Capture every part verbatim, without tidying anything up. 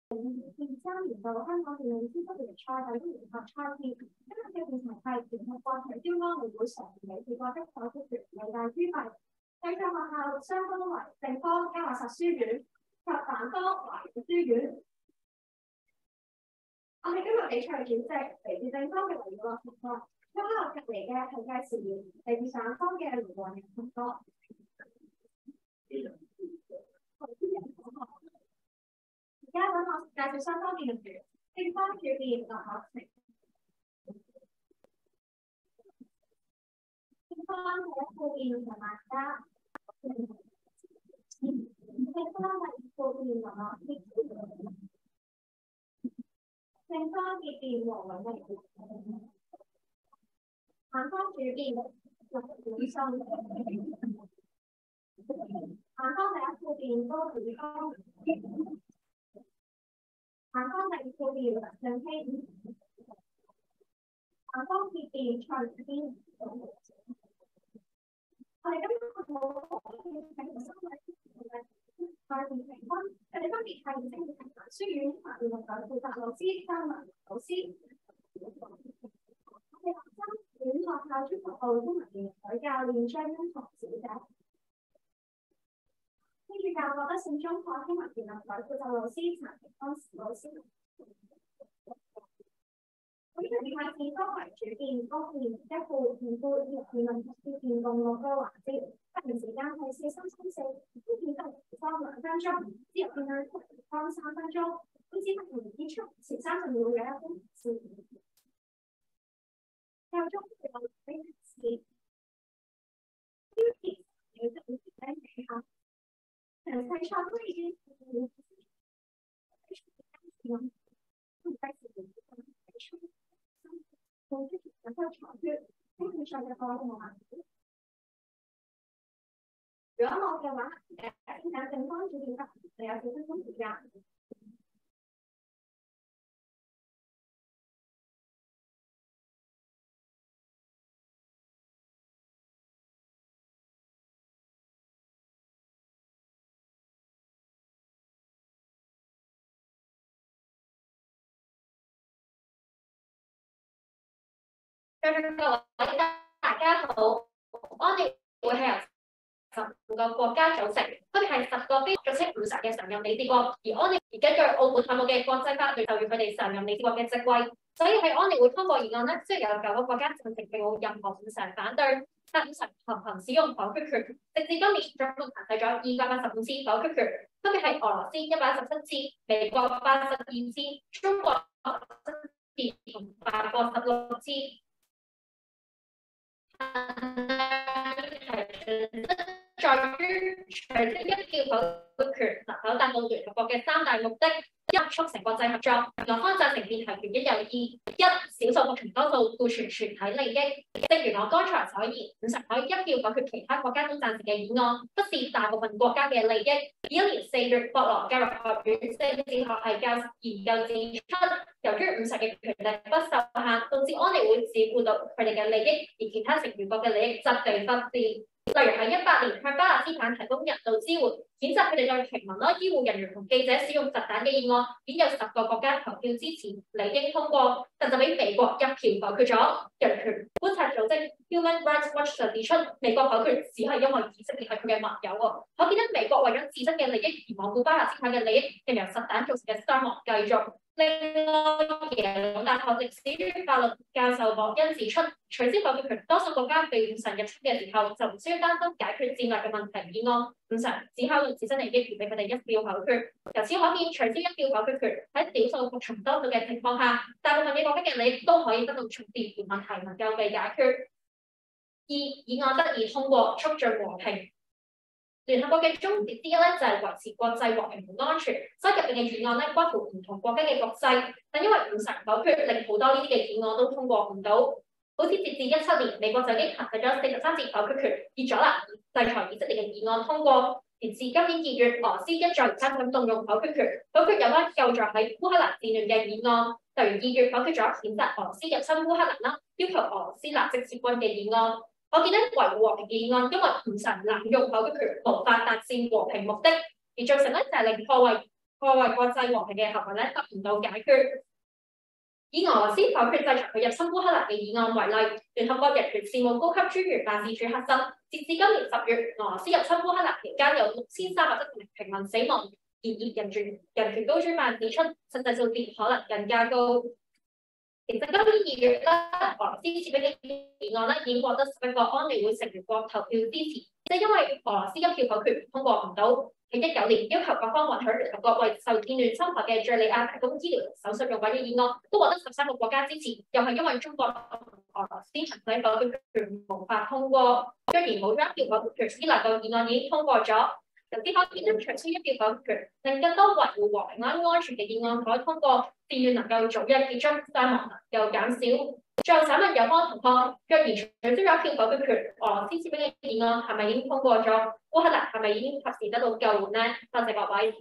二三年度香港電影資格聯賽第一聯合賽事，今日嘅辯題係聯合國體雕安理會常任理事國的否決權利大於弊。對象學校雙方為正方嘉諾撒書院及反方華仁書院。我哋今日比賽主席嚟自正方嘅黎耀樂同學，咁喺我隔離嘅係介紹員嚟自上方嘅盧黃仁同學。而家等我介紹雙方辯論員，正方主辯劉可晴，正方嘅副辯陳萬嘉，正方嘅副辯林樂益，正方結辯黃永明，反方主辯陸子信，反方第一副辯高子康。反方第二副辯梁振興，反方結辯蔡子堅。我哋今日冇係三位賽事評分，佢哋分別係聖靈平凡書院法律學校負責老師周文老師，我哋學生院學校中學部中文研隊教練張欣彤小姐。跟住教覺得聖中學中文辯論隊負責老師陳平安老師。咁佢哋係以多為主辯，多辯一副辯副辯論辯辯共六個環節，發言時間係四三三四，分辯得方兩分鐘，之後辯論方三分鐘，咁之後唔結束前三十秒有一分鐘。教中有呢次標題要特別睇下。詳細賽都已經唔如果冇嘅話，誒先睇正方主辯得，你有幾分鐘時間。 各位大家好，安理會係由十五個國家組成，分別係十個非組織五十嘅常任理事國，而安理而根據奧本海姆嘅國際法律授予佢哋常任理事國嘅職位，所以喺安理會通過議案咧，雖然有九個國家贊成並冇任何五成反對，但五成行行使用否決權，直至今年總共行使咗二百八十五次否決權，分別係俄羅斯一百一十七次、美國八十二次、中國十次同法國十六次。在於隨即一票否決權能否達到聯合國嘅三大目的：一、促成國際合作；兩方贊成辯題權一有二；一、少數服從多數，顧全全體利益。正如我剛才所言，五成可以一票否決其他國家都贊成嘅議案，不是大部分國家嘅利益。一年四月，博羅教育學院政治學系教研究指出，由於五成嘅權力不受限，導致安理會只顧到佢哋嘅利益，而其他成員國嘅利益則被忽視。例如喺一八年向巴勒斯坦提供人道支援，譴責佢哋對平民啦、醫護人員同記者使用實彈嘅議案，已經有十個國家投票支持，理應通過，但就俾美國一票否決咗。人權觀察組織 Human Rights Watch 就指出，美國否決只係因為以色列係佢嘅盟友喎，可見得美國為咗自身嘅利益而罔顧巴勒斯坦嘅利益，任由實彈造成嘅傷亡繼續。另外，耶魯大學歷史與法律教授莫恩指出，取消否決權，多數國家被五成入侵嘅時候，就唔需要擔心解決戰略嘅問題議案，五成只考慮自身利益而俾佢哋一票否決。由此可見，取消一票否決權喺少數服從多數嘅情況下，大部分嘅國家嘅利益都可以得到重疊，而問題能夠被解決。二、議案得以通過，促進和平。聯合國嘅宗旨之一咧，就係、是、維持國際和平同安全，所以入邊嘅議案咧，關乎唔同國家嘅局勢。但因為五成否決，令好多呢啲嘅議案都通過唔到。好似截至一七年，美國就已經行使咗四十三次否決權，結咗啦，制裁以色列嘅議案通過。而至今年二月，俄羅斯一再而三咁動用否決權，否決有關救助喺烏克蘭戰亂嘅議案。例如二月否決咗譴責俄羅斯入侵烏克蘭啦，要求俄羅斯立即撤軍嘅議案。我見得維護和平嘅議案，因為五成濫用否決權，無法達至和平目的，而造成咧就係令破壞破壞國際和平嘅行為咧得唔到解決。以俄羅斯否決制裁佢入侵烏克蘭嘅議案為例，聯合國人權事務高級專員辦事處核實，截至今年十月，俄羅斯入侵烏克蘭期間有六千三百一名平民死亡。然而人權人權高專辦指出，實際數字可能更加高。其實今年二月咧，俄羅斯撤兵嘅議案咧已經獲得十一個安理會成員國投票支持，即係因為俄羅斯一票否決通過唔到。喺一九年要求各方允許聯合國為受戰亂侵犯嘅敍利亞提供醫療手術用品嘅議案，都獲得十三個國家支持。又係因為中國俄羅斯行使否決權無法通過，若然冇咗一票否決權，呢兩個議案已經通過咗。由此可見，取消一票否決權，令更多維護和平安安全嘅議案可以通過，戰亂能夠早日結束，傷亡能夠減少。最後想問有關同學，若然取消咗一票否決權，俄羅斯撤兵嘅議案係咪已經通過咗？烏克蘭係咪已經及時得到救援呢？多謝各位。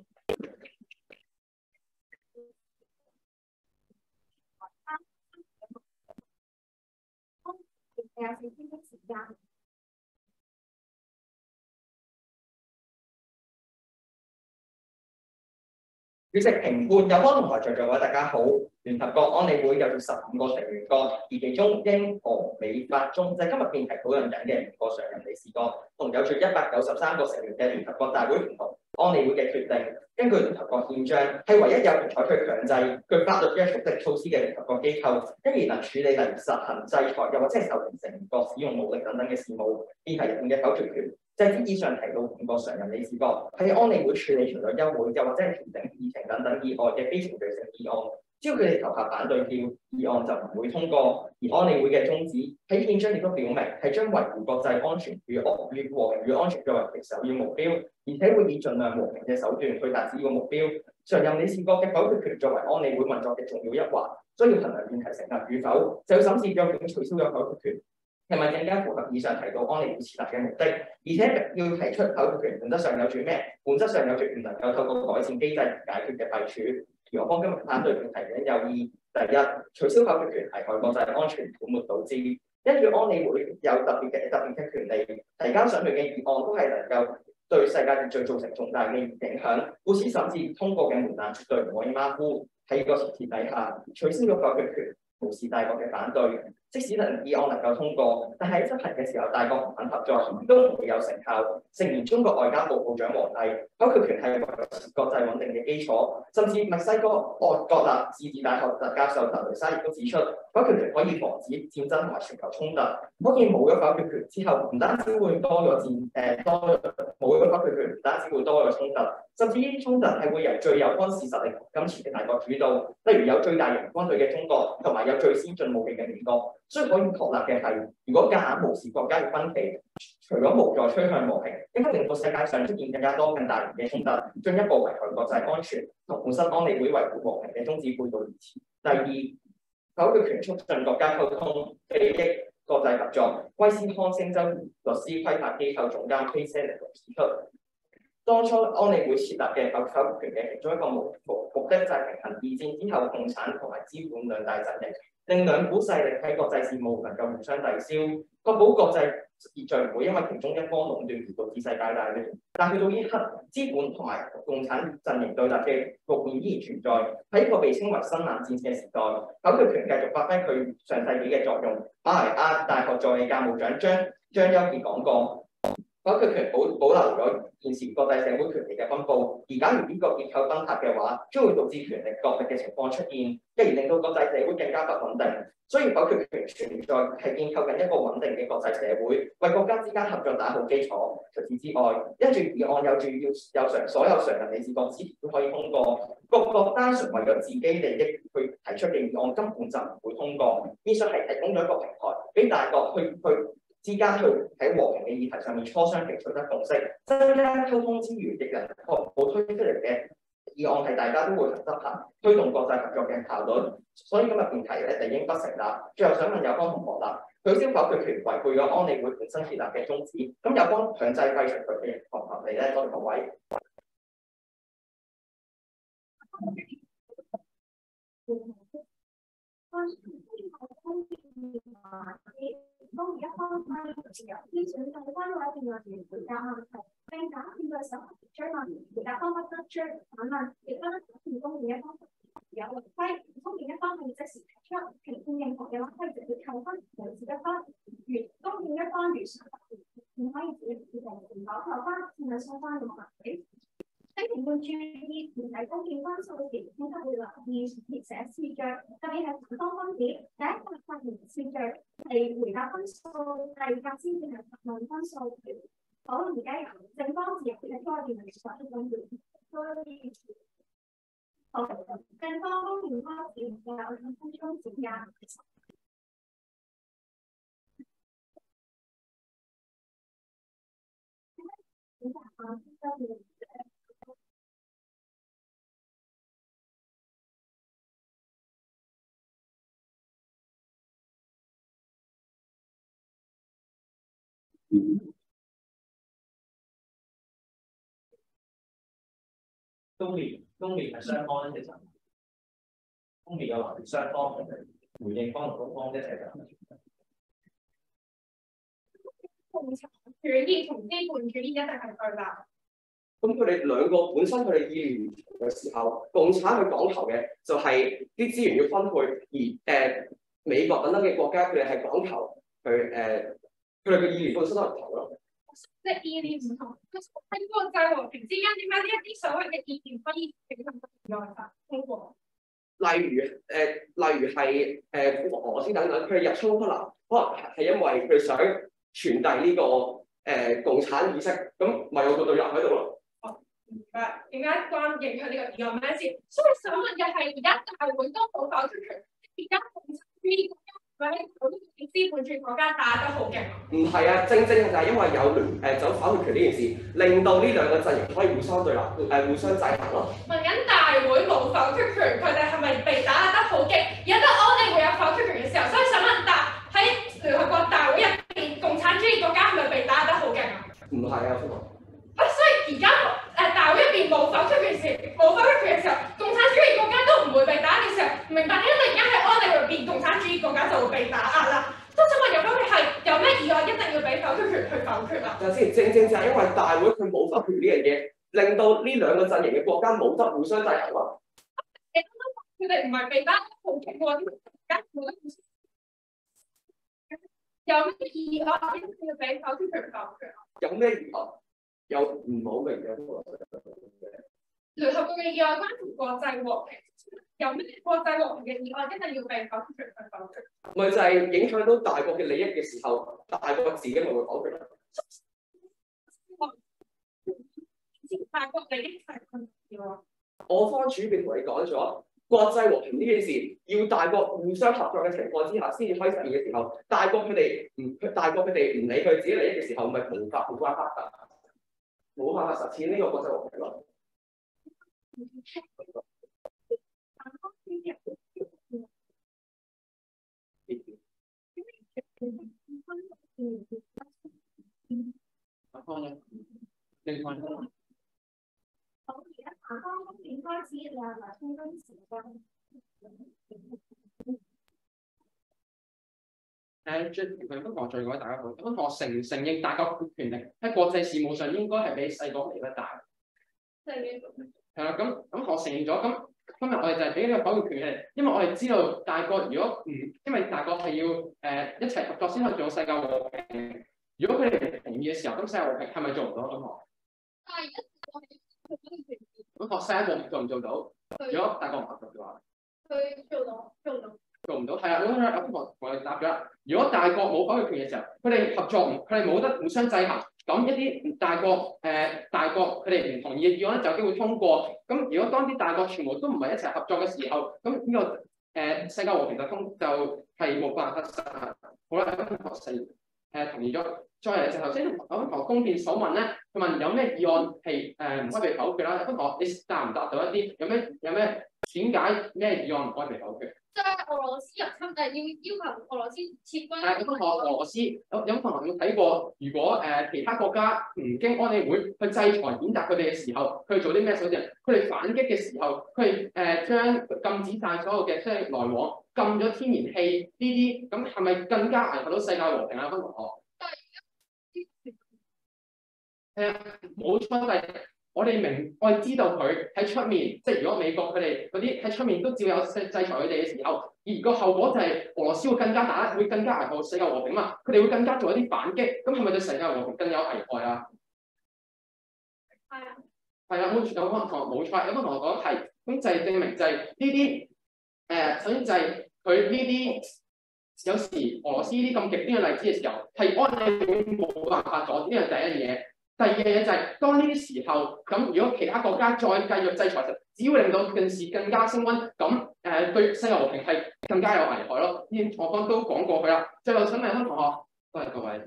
主席評判，有關同學在座位大家好。聯合國安理會有十五個成員國，而其中英、俄、美、法、中，就係今日辯題討論緊嘅五個常任理事國，同有住一百九十三個成員嘅聯合國大會聯同安理會嘅決定。根據聯合國憲章，係唯一有權採取強制具法律約束力措施嘅聯合國機構，因而能處理例如實行制裁，又或者係授權成員國使用武力等等嘅事務。議題入面嘅否決權，就係以上提到五個常任理事國喺安理會處理除咗休會，又或者係調整議程等等以外嘅非程序性議案。只要佢哋投下反對票，議案就唔會通過。而安理會嘅宗旨喺憲章亦都表明，係將維護國際安全與和平與安全作為首要目標，而且會以盡量和平嘅手段去達至呢個目標。常任理事國嘅否決權作為安理會運作嘅重要一環，需要衡量議題成立與否，就要審視究竟取消咗否決權係咪更加符合以上提到安理會設立嘅目的，而且要提出否決權本質上有住咩？本質上有住唔能夠透過改善機制而解決嘅弊處。而我方今日反對權提嘅有意：第一，取消否決權危害國際安全，本末倒置。因住安理會有特別嘅特別嘅權利，提交上去嘅議案都係能夠對世界秩序造成重大嘅影響，故此審議通過嘅門檻絕對唔可以馬虎。喺呢個前提底下，取消咗否決權，無視大國嘅反對，即使能議案能夠通過，但喺執行嘅時候，大國唔肯合作，都唔會有成效。誠然，中國外交部部長王毅，否決權係維持國際穩定嘅基礎。甚至墨西哥國立自治大學特教授特雷莎亦都指出，否決權可以防止戰爭同埋全球衝突。可見冇咗否決權之後，唔單止會多咗戰誒多冇咗否決權，唔單止會多咗衝突，甚至呢啲衝突係會由最有軍事實力金錢嘅大國主導，例如有最大型軍隊嘅中國，同埋有最先進武器嘅美國。所以可以確立嘅係，如果夾硬無視國家嘅分歧，除咗無助趨向和平，應該令到世界上出現更加多更大型嘅衝突，進一步危害國際安全，同本身安理會維護和平嘅宗旨背道而馳。第二，否決權促進國家溝通、利益、國際合作。威斯康星州律師規範機構總監 K. Selig 指出，當初安理會設立嘅否否決權嘅其中一個目目目的就係平衡二戰之後共產同埋資本兩大陣營，令兩股勢力喺國際事務能夠互相抵消，確保國際秩序唔會因為其中一方壟斷而導致世界大亂。但去到呢刻，資本同埋共產陣營對立嘅局面依然存在。喺一個被稱為新冷戰嘅時代，否決權繼續發揮佢上世紀嘅作用。馬來亞大學助理教務長張張優傑講過，否決權保保留咗現時國際社會權力嘅分佈，而假如呢個結構崩塌嘅話，將會導致權力角力嘅情況出現，繼而令到國際社會更加不穩定。所以否決權存在係建構緊一個穩定嘅國際社會，為國家之間合作打好基礎。除此之外，因住議案有住要有常所有常任理事國支持都可以通過，各國單純為咗自己利益去提出嘅議案根本就唔會通過。變相係提供咗一個平台，俾大國去去。之間去喺和平嘅議題上面磋商並取得共識，增加溝通之餘，亦能確保推出嚟嘅議案係大家都會執行，推動國際合作嘅效率。所以今日辯題咧就應不成立。最後想問有關同學啦，取消否決權違背咗安理會本身設立嘅宗旨，咁有關強制廢除佢嘅合唔合理咧？多謝各位。 工業化啲工業一方面自由啲選擇關於另外一件回答問題，並打斷嘅時候追問回答方不得追反問，亦都唔公義一方有違規，公義一方面即時提出評判認同嘅話，可以直接扣分；無視一方如公義一方如常唔可以自己決定是否扣分，係咪相關嘅問題？喺評判注意團體公義分數時，應該會留意填寫次序，特別係反方分別。第一個發言次序係回答分數，第二個先至係答問分數。好，而家由正方自入嘅概念嚟說一種原則。好，正方公義開始有兩分鐘時間。 公義公義係雙方其實公義嘅話係雙方嘅回應方同嗰方一齊嘅。 共產主義同資本主義一定係對立。 咁佢哋兩個本身佢哋意願唔同嘅時候，共產佢講求嘅就係啲資源要分配，而誒、呃、美國等等嘅國家佢哋係講求佢誒佢哋嘅意願本身都唔同咯。 即係意念唔同，喺國際和平之間，點解呢一啲所謂嘅意念可以平衡內法通過？ 例如誒、呃，例如係誒俄羅斯等等，佢哋入衝烏克蘭，可能係因為佢想傳遞呢、這個誒、呃、共產意識，咁咪有個對立喺度咯。 明白點解關影響呢個議案咩事？所以想問嘅係而家大會都冇否決權，而家共產主義國家或者資本主義國家打得好勁。 唔係啊，正正就係因為有聯誒走否決權呢件事，令到呢兩個陣營可以互相對立，誒、呃、互相制衡咯。 問緊大會冇否決權，佢哋係咪被打壓得好勁？而家得我哋會有否決權嘅時候，所以想問大喺聯合國大會入邊，共產主義國家係咪被打壓得好勁啊？ 唔係啊，蘇文。 啊，所以而家誒大會入邊冇否決權時，冇否決權嘅時候，共產主義國家都唔會被打壓嘅時候，明白？因為而家喺安理入邊，共產主義國家就會被打壓啦。都想問有乜嘢係有咩議案一定要俾否決權去否決啊？ 就先，正正就係因為大會佢冇否決呢樣嘢，令到呢兩個陣營嘅國家冇得互相制衡咯。 佢哋唔係被打壓得好勁喎，而家冇得互相。有咩議案一定要俾否決權否決啊？ 有咩議案？有唔好明嘅聯合國嘅議案關乎國際和平，有咩國際和平嘅議案一定要被否決權去否決？ 咪就係影響到大國嘅利益嘅時候，大國自己咪會否決咯。 大國利益係困擾喎。 我方主辯同你講咗，國際和平呢件事要大國互相合作嘅情況之下，先至可以實現嘅時候，大國佢哋唔大國佢哋唔理佢自己利益嘅時候，咪無法冇辦法㗎。冇辦法實踐呢個國際和平咯。 好，而家反方方面開始兩個分鐘時間。 誒，最佢不過最講大家好，咁我承唔承認大國嘅權力喺國際事務上應該係比細國嚟得大。 即係呢個。 係啦，咁咁我承認咗，咁今日我哋就係俾呢個否決權嘅，因為我哋知道大國如果唔，因為大國係要誒、呃、一齊合作先可以做世界和平。如果佢哋唔同意嘅時候，咁世界和平係咪做唔到咁學？ 但係而家我哋佢嗰啲權， 咁學世界和平做唔做到？如果大國唔合作嘅話， 佢做到，做到。 做唔到，係啊！咁樣有同我哋答咗啦。如果大國冇否決權嘅時候，佢哋合作唔，佢哋冇得互相制衡。咁一啲大國誒、呃、大國佢哋唔同意嘅議案咧，就有機會通過。咁如果當啲大國全部都唔係一齊合作嘅時候，咁呢、這個誒、呃、世界和平就通就係冇辦法實行。好啦，咁學四誒同意咗。 再嚟就頭先有分同學公辯所問咧，佢問有咩議案係誒唔可以被否決啦？有分同學你答唔答到一啲？有咩有咩點解咩議案唔可以被否決？ 即係俄羅斯入侵誒，要要求俄羅斯撤軍。 誒有分同學俄羅斯有有同學有冇睇過？如果誒、呃、其他國家唔經安理會去制裁譴責佢哋嘅時候，佢哋做啲咩手段？佢哋反擊嘅時候，佢哋誒將禁止晒所有嘅商業來往，禁咗天然氣呢啲，咁係咪更加危害到世界和平啊？分同學。係啊，冇錯，但係我哋明，我哋知道佢喺出面，即係如果美國佢哋嗰啲喺出面都照有制制裁佢哋嘅時候，而個後果就係俄羅斯會更加打，會更加危害世界和平嘛，佢哋會更加做一啲反擊，咁係咪對世界和平更有危害啊？係啊，係啊，冇錯，有個同學冇錯，有個同學講係，咁就係證明就係呢啲誒，首先就係佢呢啲有時俄羅斯呢啲咁極端嘅例子嘅時候，係安理會冇辦法阻止，呢係第一樣嘢。第二樣嘢就係、是、當呢啲時候，咁如果其他國家再繼續制裁，只會令到件事更加升溫，咁誒、呃、對世界和平係更加有危害咯。呢啲我方都講過去啦。最後請問一位同學，多謝各位。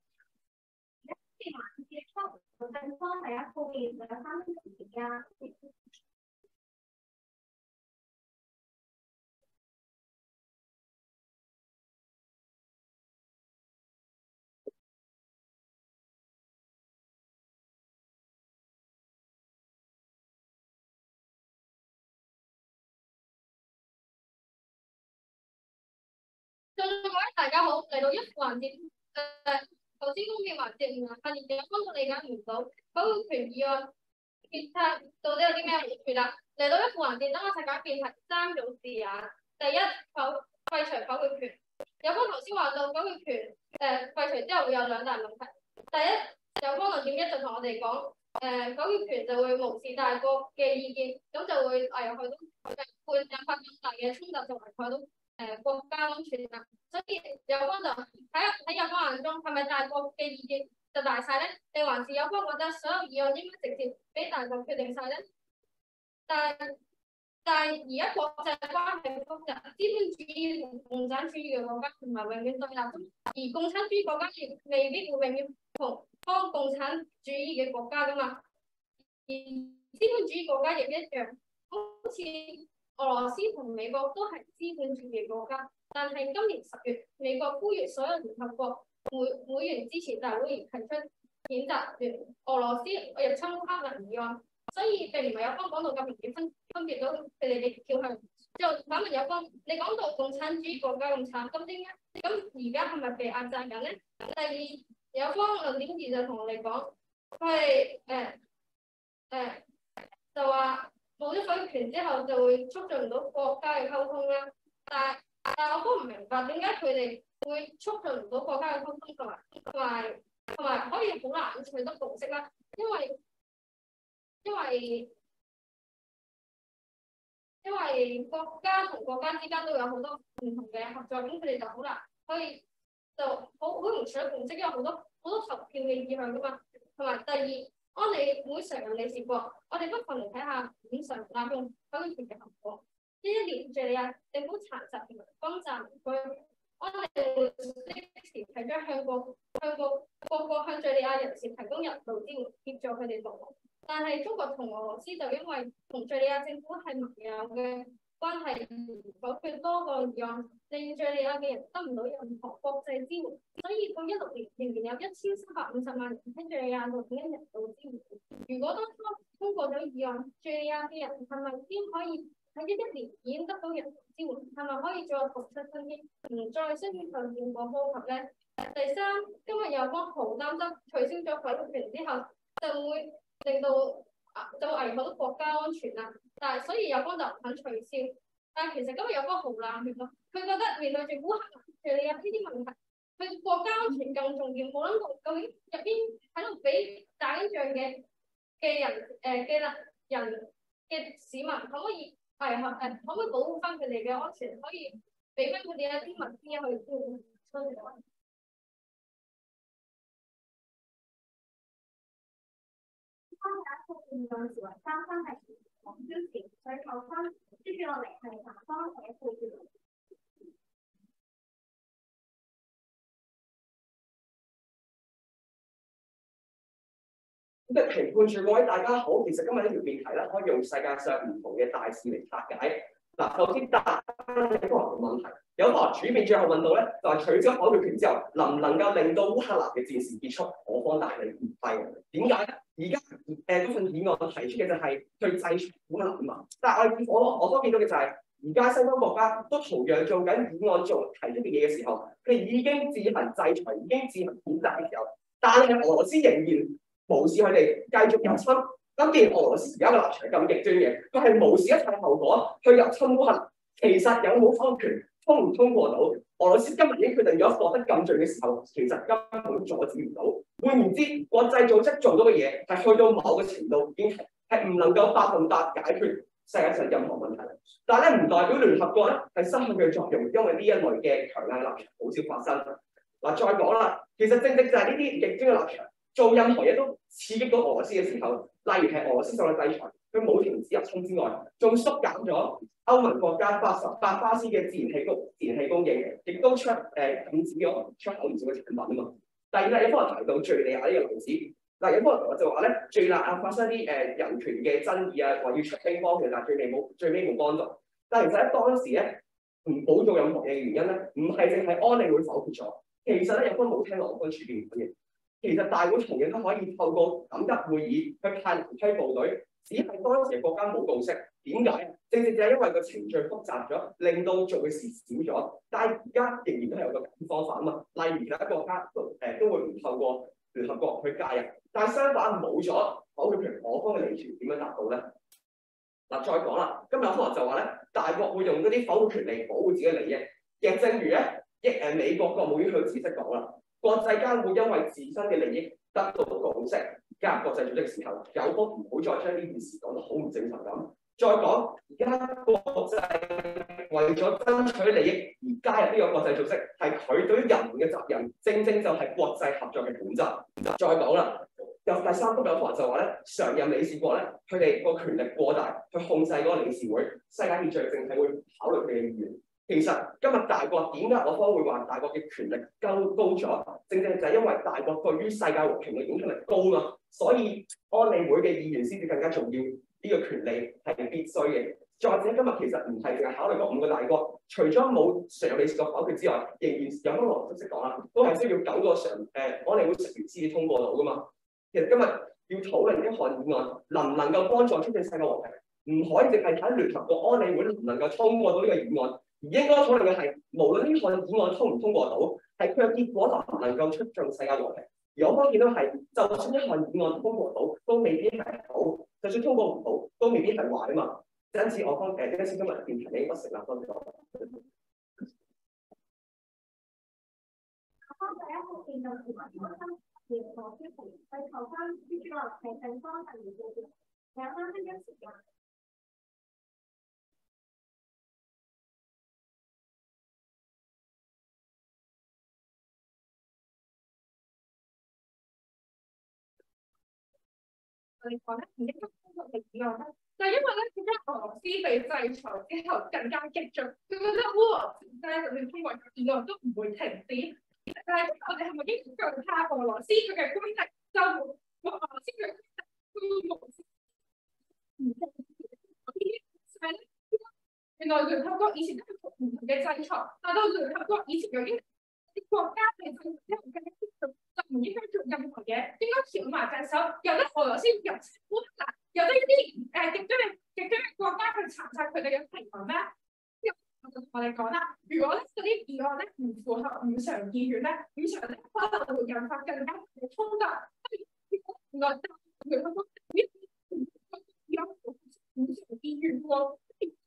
各位大家好，嚟到一個環節，誒頭先公辯環節，發現有方我理解唔到，否決權議案決策到底有啲咩好處啦？嚟到一個環節，等我睇解辯係三種字眼。第一，否廢除否決權。有方頭先話到否決權誒廢除之後會有兩大問題。第一，有方論點一就同我哋講，誒否決權就會無視大國嘅意見，咁就會危害到會引發咁大嘅衝突，就危害到。誒、呃、國家安全啊，所以有方就喺喺有方眼中係咪大國嘅意見就大晒咧？定還是有方覺得所有議案應該直接俾大國決定晒咧？但但而家國際關係複雜，資本主義同共產主義嘅國家唔係永遠對立，而共產主義國家亦未必會永遠同幫共產主義嘅國家噶嘛。而資本主義國家亦一樣，好似。俄羅斯同美國都係資本主義國家，但係今年十月，美國呼籲所有聯合國會會員支持大會議提出譴責俄羅斯入侵烏克蘭議案，所以並唔係有方講到咁明顯分分別到佢哋嘅票向。就反問有方，你講到共產主義國家咁慘，咁點解？咁而家係咪被壓榨緊咧？第二，有方論點二就同我哋講，佢係誒誒就話。冇咗否決權之後，就會促進唔到國家嘅溝通啦。但係，但係我都唔明白點解佢哋會促進唔到國家嘅溝通，同埋同埋同埋可以好難取得共識啦。因為因為因為國家同國家之間都有好多唔同嘅合作，咁佢哋就好難可以就好好容易取得共識，因為好多好多投票嘅意向噶嘛。同埋第二。安理會常任理事國，我哋不妨嚟睇下五常濫用否決權嘅後果。呢一年，敍利亞政府殘殺同埋轟炸民居，安理會即時提出向國向國各國向敍利亞人士提供人道支援，協助佢哋復國。但係中國同俄羅斯就因為同敍利亞政府係盟友嘅關係，否決多個議案，令敍利亞嘅人得唔到任何國際支援，所以到一六年仍然有一千三百五十萬人喺敍利亞度領人道支援。如果當初通過咗議案，敍利亞嘅人係咪先可以喺一一年已經得到人道支援？係咪可以再復出生機，唔再需要受戰火波及咧？第三，今日有方好擔心取消咗否決權之後，就會令到啊就危害到國家安全啦。但係所以有方就唔肯取消。但係其實今日有方好冷血咯，佢覺得面對住烏克蘭、敍利亞呢啲問題，佢國家安全更重要。冇諗到究竟入邊喺度俾打緊仗嘅嘅人誒嘅啦人嘅市民可唔可以係誒、呃、可唔可以保護翻佢哋嘅安全？可以俾翻佢哋一啲物資去支援出嚟。 三打出現嗰陣時，三分係黃標詞，所以扣分。接住落嚟係南方嘅配置。 即係評判住各位大家好，其實今日呢條辯題咧，可以用世界上唔同嘅大事嚟拆解。嗱，首先答有個問題，有個主辯最後問到咧，就係、是、取消否決權之後，能唔能夠令到烏克蘭嘅戰事結束？我方答你唔係。點解咧？而家誒嗰份議案提出嘅就係去制裁烏克蘭嘛。但係我我我所見到嘅就係、是，而家西方國家都同樣做緊議案做提出嘅嘢嘅時候，佢已經自行制裁，已經自行譴責嘅時候，但係俄羅斯仍然無視佢哋繼續入侵。咁既然俄羅斯而家嘅立場係咁極端嘅，佢係無視一切後果去入侵烏克蘭，其實有冇否決權通唔通過到？俄羅斯今日已經決定咗獲得禁罪嘅時候，其實根本阻止唔到。換言之，國際組織做到嘅嘢係去到某個程度已經係係唔能夠百分百解決世界上任何問題。但係咧唔代表聯合國咧係失去佢嘅作用，因為呢一類嘅強硬立場好少發生。嗱，再講啦，其實正正就係呢啲極端嘅立場。做任何嘢都刺激到俄羅斯嘅時候，例如係俄羅斯受到制裁，佢冇停止入侵之外，仲縮減咗歐盟國家八十八巴仙嘅自然氣供自然氣供應，亦都出誒、呃、禁止咗出口唔少嘅產品啊嘛。第二咧，有方人提到敍利亞呢個例子，嗱有方人就話咧，敍利亞發生啲誒、呃、人權嘅爭議啊，話要出兵幫佢，但係最尾冇最尾冇幫助。但係其實喺當時咧，唔冇做任何嘅原因咧，唔係淨係安理會否決咗，其實咧有方冇聽俄方處辯嘅。其實大會同樣都可以透過緊急會議去派南區部隊，只係當時嘅國家冇共識。點解？正正就係因為個程序複雜咗，令到做嘅事少咗。但係而家仍然都係有個解決方法啊嘛。例如其他國家都誒、呃、都會唔透過聯合國去介入，但係相反冇咗否決權，我方嘅利權點樣達到咧？嗱，再講啦，今日有方就話咧，大國會用嗰啲否決權嚟保護自己嘅利益，亦正如咧，亦誒美國國務院佢自己講啦。國際間會因為自身嘅利益得到共識，加入國際組織嘅時候，有福唔好再將呢件事講得好唔正常咁。再講，而家國際為咗爭取利益而加入呢個國際組織，係佢對於人民嘅責任，正正就係國際合作嘅本質。再講啦，有第三幅有圖就話咧，常任理事國咧，佢哋個權力過大，去控制嗰個理事會，世界秩序淨係會考慮佢嘅意願。其實今日大國點解我方會話大國嘅權力高高咗？正正就係因為大國對於世界和平嘅影響力高嘛，所以安理會嘅議員先至更加重要。呢、這個權利係必須嘅。再者，今日其實唔係淨係考慮嗰五個大國，除咗冇常任理事國否決之外，仍然有乜邏輯識講啦，都係需要九個常誒、呃、安理會成員先至通過到噶嘛。其實今日要討論呢項議案，能唔能夠幫助促進世界和平，唔可以淨係睇聯合國安理會能唔能夠通過到呢個議案。而應該討論嘅係，無論呢項議案通唔通過到，係佢嘅結果能唔能夠促進世界和平。而我方見到係，就算一項議案通過到，都未必係好；就算通過唔到，都未必係壞啊嘛。因此，我方誒呢一次今日辯題應該成立多咗。 我方第一個辯論係關於聯合國係投翻呢個平衡方案嘅嘅，有啱啱一時間。 我哋講咧唔應該通過嘅議案咧，就係因為咧，點解俄羅斯被制裁之後更加激進？佢覺得烏俄戰爭就算通過議案都唔會停止。但係我哋係咪應該更加俄羅斯佢嘅官力就俄羅斯佢都無視唔同呢啲係咧？原來聯合國以前都係唔同嘅制裁，但到聯合國以前有啲啲國家被制裁之後更加激進。就唔應該做任何嘢，應該翹埋隻手，由得俄羅斯入烏克蘭，由得一啲誒極端嘅極端嘅國家去查察佢哋嘅平民咩？我就同我哋講啦，如果咧嗰啲議案咧唔符合五常意願咧，五常咧可能會引發更加嘅衝突。原來聯合國呢有五常意願喎，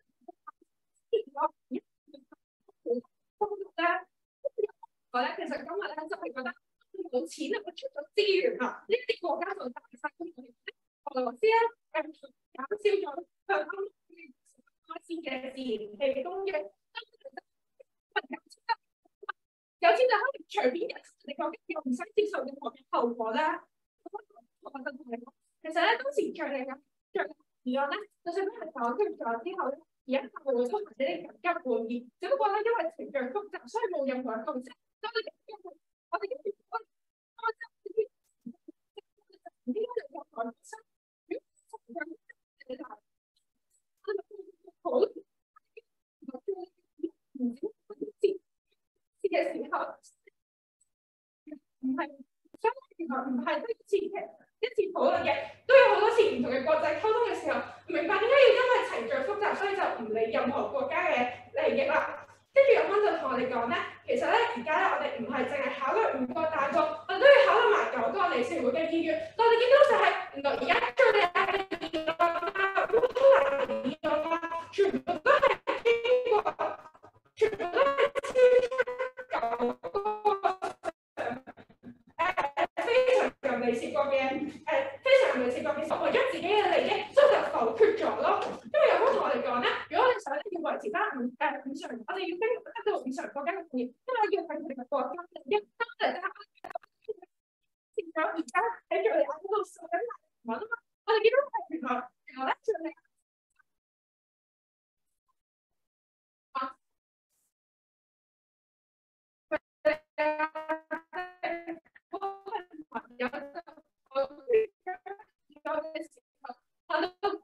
我咧其實今日咧就係覺得。冇錢啊！我出咗資源啊！呢啲國家就大晒咁樣，俄羅斯咧誒減少咗向歐盟開支嘅自然氣供應，有錢就可以隨便人哋講，又唔使接受任何嘅後果咧。我覺得同你講，其實咧當時敍利亞敍利亞咧，就算佢係解決咗之後咧，而家係會出埋呢啲緊急會議，只不過咧因為程序複雜，所以冇任何嘅共識。我哋我哋我哋講真，好唔知嘅時候，唔係相原來唔係一次嘅一次討論嘅，都有好多次唔同嘅國際溝通嘅時候，明白點解要因為程序複雜，所以就唔理任何國家嘅利益啦。跟住有方就同我哋講咧，其實咧而家咧我哋唔係淨係考慮五個大國，我哋都要考慮埋九個理事會嘅意願。我哋見到就係原來而家敍利亞嘅議案啊、烏克蘭嘅議案啊，全部都係經過，全部都係超出九個誒非常任理事國嘅誒非常任理事國嘅所為咗自己嘅利益，所以就否決咗咯。因為有方同我哋講咧，如果我哋想要維持翻五誒五常，我哋要經得到五常國家嘅同意，因為要睇佢哋嘅國家利益，當然啦。前咗而家喺敍利亞嗰度受緊難民啊嘛，我哋見到係原來原來咧敍利亞啊，有有嘅時候，我都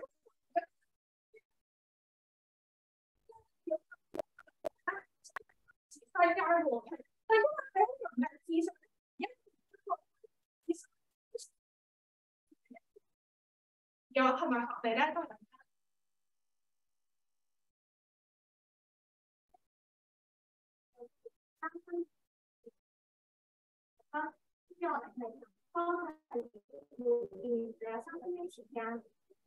世界和平，但係因為喺人嘅智商一有係咪合理咧？都係啊，因為我哋係當係會誒三分鐘時間。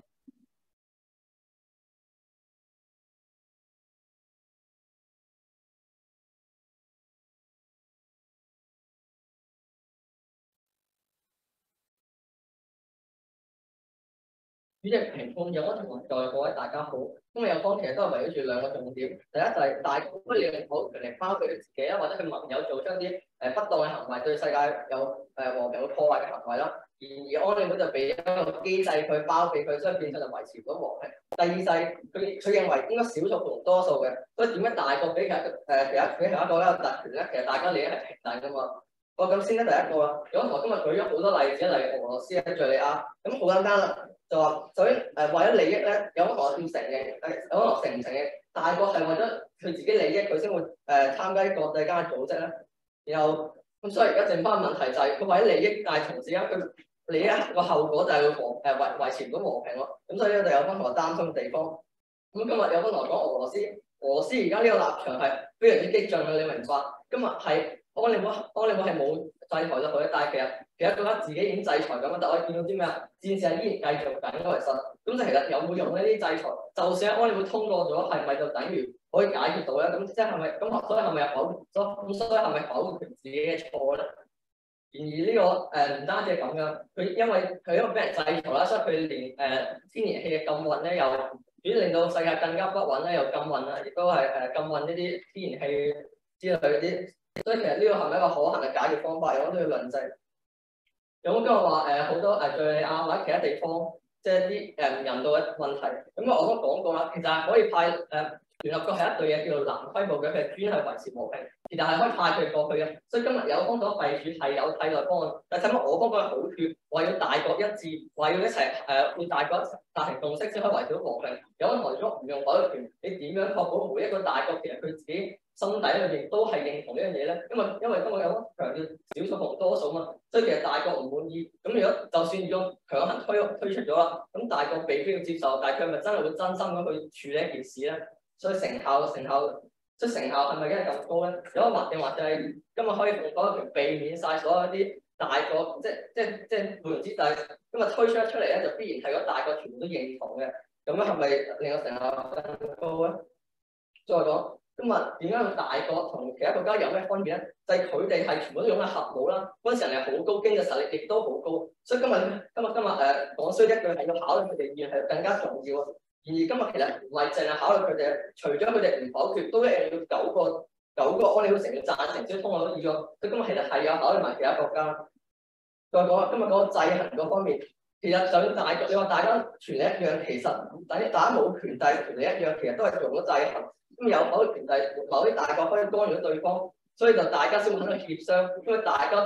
主席評判有安同在各位大家好，咁啊有方其實都係圍繞住兩個重點，第一就係大國不利用好權力包括佢自己啦，或者佢盟友做出一啲誒不當嘅行為，對世界有誒和平嘅破壞嘅行為啦。然而安理會就俾一個機制去包庇佢，所以變相就維持唔到和平。第二就係佢佢認為應該少數同多數嘅，所以點解大國比其他誒其他比其他國家有特權咧？其實大家利益係平等㗎嘛。我咁先咧第一個啦，如果我今日舉咗好多例子，例如俄羅斯喺敍利亞，咁好簡單啦。就話首先誒為咗利益咧，有乜可要承認？誒有乜承唔承認？大國係為咗佢自己利益，佢先會誒、呃、參加國際間嘅組織咧。然後咁所以而家剩翻問題就係佢為咗利益，但係同時間佢利益個後果就係會和誒維維持唔到和平咯。咁所以咧就有分同我擔心嘅地方。咁今日有分同我講俄羅斯，俄羅斯而家呢個立場係非常之激進嘅，你明白？今日係安理會，安理會係冇制裁咗佢，但係其實其實國家自己已經制裁咁樣，但係我哋見到啲咩啊？戰事係依然繼續緊咯，其實咁就其實有冇用呢啲制裁？就算安理會通過咗，係咪就等於可以解決到咧？咁即係係咪咁？所以係咪有否？咁所以係咪否決自己嘅錯咧？然而呢、這個誒唔、呃、單止係咁樣，佢因為佢因為俾人制裁啦，所以佢連誒、呃、天然氣嘅禁運咧，又主要令到世界更加不穩咧，又禁運啦，亦都係誒禁運呢啲天然氣之類嗰啲。所以其實呢個係咪一個可行嘅解決方法？我都要論證。有冇今日話誒好多誒敍利亞或者其他地方，即係啲誒唔人道嘅問題？咁我都講過啦，其實係可以派誒、呃、聯合國係一隊嘢叫做南規模嘅，佢係專係維持和平，其實係可以派佢過去嘅。所以今日有方所廢除係有替代方案，但係睇乜我方嗰個好處，話要大國一致，話要一齊誒，要、呃、大國達成共識先可以維持到和平。有安排咗唔用否決權，你點樣確保每一個大國其實佢自己心底裏邊都係認同呢樣嘢咧？因為因為今日有強調少數同多數嘛，所以其實大國唔滿意。咁如果就算要強行推推出咗啦，咁大國被逼要接受，但係佢係咪真係會真心咁去處理一件事咧？所以成效成效即係成效係咪真係咁高咧？有一個定或者係今日可以用嗰個權避免晒所有啲大國，即即即換言之，就係今日推出一出嚟咧，就必然係嗰大國全部都認同嘅。咁樣係咪令到成效更高咧？再講。今日點解個大國同其他國家有咩分別咧？就係佢哋係全部都擁有核武啦，嗰陣時人係好高，經濟實力亦都好高，所以今日今日今日誒講衰一句係要考慮佢哋意願係更加重要。然而今日其實唔係淨係考慮佢哋，除咗佢哋唔否決，都一定要九個九個安理會成員贊成先通過到議案。所以今日其實係有考慮埋其他國家。再講今日講制衡嗰方面，其實就大國，你話大家權力一樣，其實等於大家冇權但係權力一樣，其實都係做咗制衡。咁有否權勢，某啲大國可以干擾對方，所以就大家先會喺度協商，因為大家都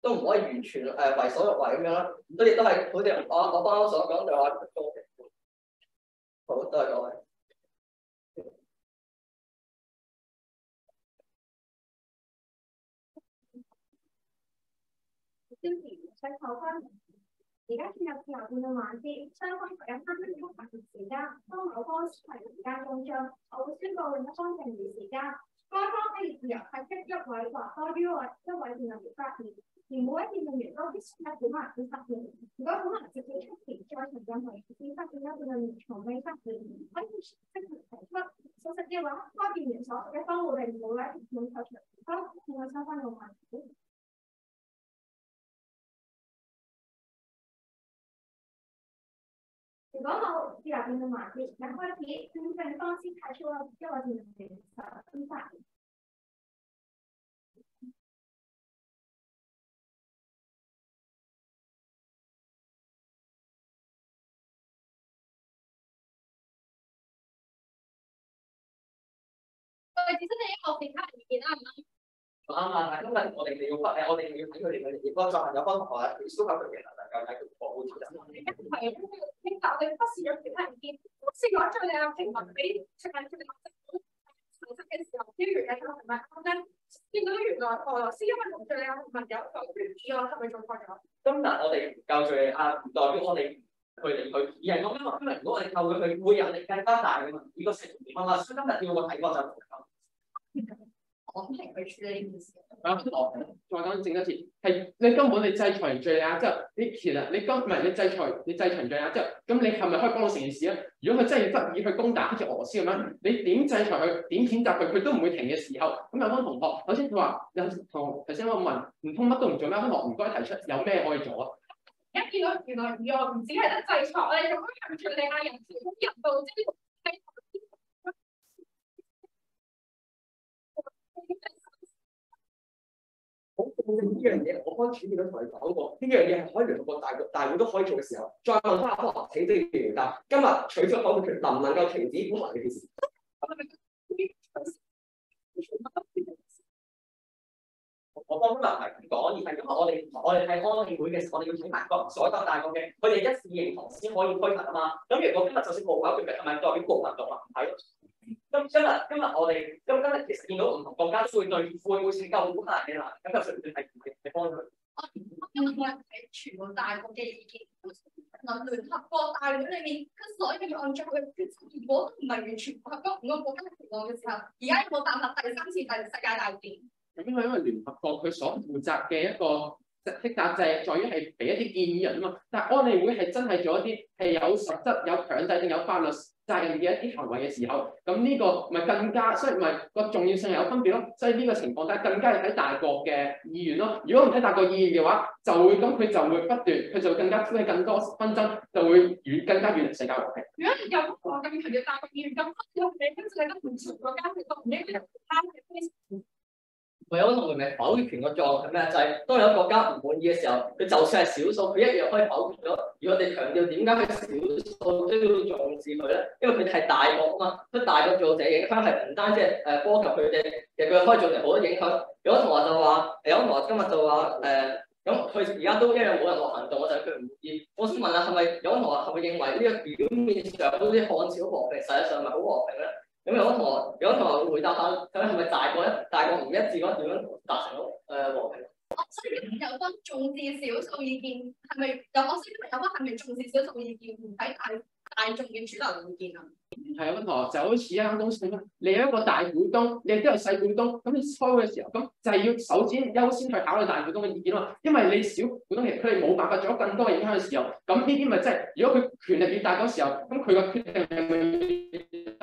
都唔可以完全誒、呃、為所欲為咁樣啦。所以都係好似我我剛剛所講就話多嘅。好，多謝各位。 消息想扣分，而家進入自由辯論環節，雙方各有三分鐘發言時間。當某方係時間中將，我會宣佈另一方剩餘時間。該方可以自由派出一位或多於位一位辯論員發言，而每位辯論員都必須喺本文字發言。如果本文直接出題再從任何事發現有辯論員從未發言，可以即時提出。屬實嘅話，該辯員所屬嘅方會令每位辯論球場都另外三分鐘發言。如果冇自由辯論環節，一開始正正方先提出咗一個辯論員先發言。 對，只係你一個其他人意見啱唔啱？ 啱啊！今日我哋要誒，我哋要睇佢哋嘅意見。再問有方同學咧，書考佢嘅能夠解決課會調整。 一係聽法，你忽視咗其他意見，忽視咗最靚嘅評論俾出緊出嚟政府提出嘅時候，啲原嘅係咪啱咧？見到原來俄羅斯因為同最靚嘅朋友就決議案係咪做錯咗？ 今日我哋教最啊，唔代表我哋佢哋去，而係我今日今日如果我哋扣佢，佢會有力更加大嘅嘛？呢個成點啊嘛？所以今日要我睇我就唔講。 我平去處理呢件事。 啊，我再講正一次，係你根本你制裁完敍利亞之後，你其實你今唔係你制裁你制裁敍利亞之後，咁你係咪可以幫到成件事啊？如果佢真係要執意去攻打好似俄羅斯咁樣，你點制裁佢，點譴責佢，佢都唔會停嘅時候，咁有班同學頭先佢話有同頭先我問，唔通乜都唔做咩？班同學唔該提出有咩可以做啊？ 一見到原來原來唔止係得制裁咧，咁樣敍利亞人提供人道支援。 好，呢樣嘢我開始見到同你講過，呢樣嘢係可以聯合國大大會都可以做嘅時候，再問翻阿科請正回答。今日取消否決權能唔能夠停止本來呢件事？ 我幫今日唔係咁講，而係今日我哋我哋係安理會嘅，我哋要睇埋各所有大國嘅，佢哋一致認同先可以推行啊嘛。咁如果今日就算冇否決權，係咪代表國民獨立唔係咯？今今日今日我哋今今日其實見到唔同國家都會對會會拯救烏克蘭嘅難，咁就算係係幫佢。 因為係全部大國嘅意見，嗱聯合國大會裏面，佢所有嘅按照佢嘅決策，如果唔係完全符合嗰五個國家嘅期望嘅時候，而家有冇辦法第三次第世界大戰？ 咁因為因為聯合國佢所負責嘅一個職責就係在於係俾一啲建議人啊嘛，但係安理會係真係做一啲係有實質、有強制定、有法律責任嘅一啲行為嘅時候，咁呢個咪更加，所以咪個重要性有分別咯。所以呢個情況底下更加要睇大國嘅意願咯。如果唔睇大國意願嘅話，就會咁佢就會不斷，佢就會更加挑起更多紛爭，就會遠更加遠離世界和平。 如果有話咁強嘅大國意願，咁有你跟住你都唔全國家佢都唔應該參與。 唯有同埋否決權個作用係咩？就係、是、當有國家唔滿意嘅時候，佢就算係少數，佢一樣可以否決咗。如果我哋強調點解佢少數都要重視佢咧？因為佢哋係大國啊嘛，佢大國造成影響係唔單止係誒波及佢哋，其實佢可以造成好多影響。有同學就話，有同學今日就話誒，咁佢而家都一樣冇人落行動，我就係佢唔滿意。我想問下，係咪有同學係咪認為呢個表面上好似看似好和平，實際上係咪好和平咧？咁有啲同學，有啲同學會回答下，究竟係咪大國一大國唔一致嗰點樣達成到誒和平？ 我所以有分重視少數意見，係咪有我先有分係咪重視少數意見，唔睇大大眾嘅主流意見啊？ 係有啲同學就好似一間公司咁，你有一個大股東，你亦都有細股東，咁你開會嘅時候，咁就係要首先優先去考慮大股東嘅意見啊嘛。因為你小股東其實佢哋冇辦法做更多嘅影響嘅時候，咁呢啲咪即係如果佢權力越大嗰時候，咁佢個決定係咪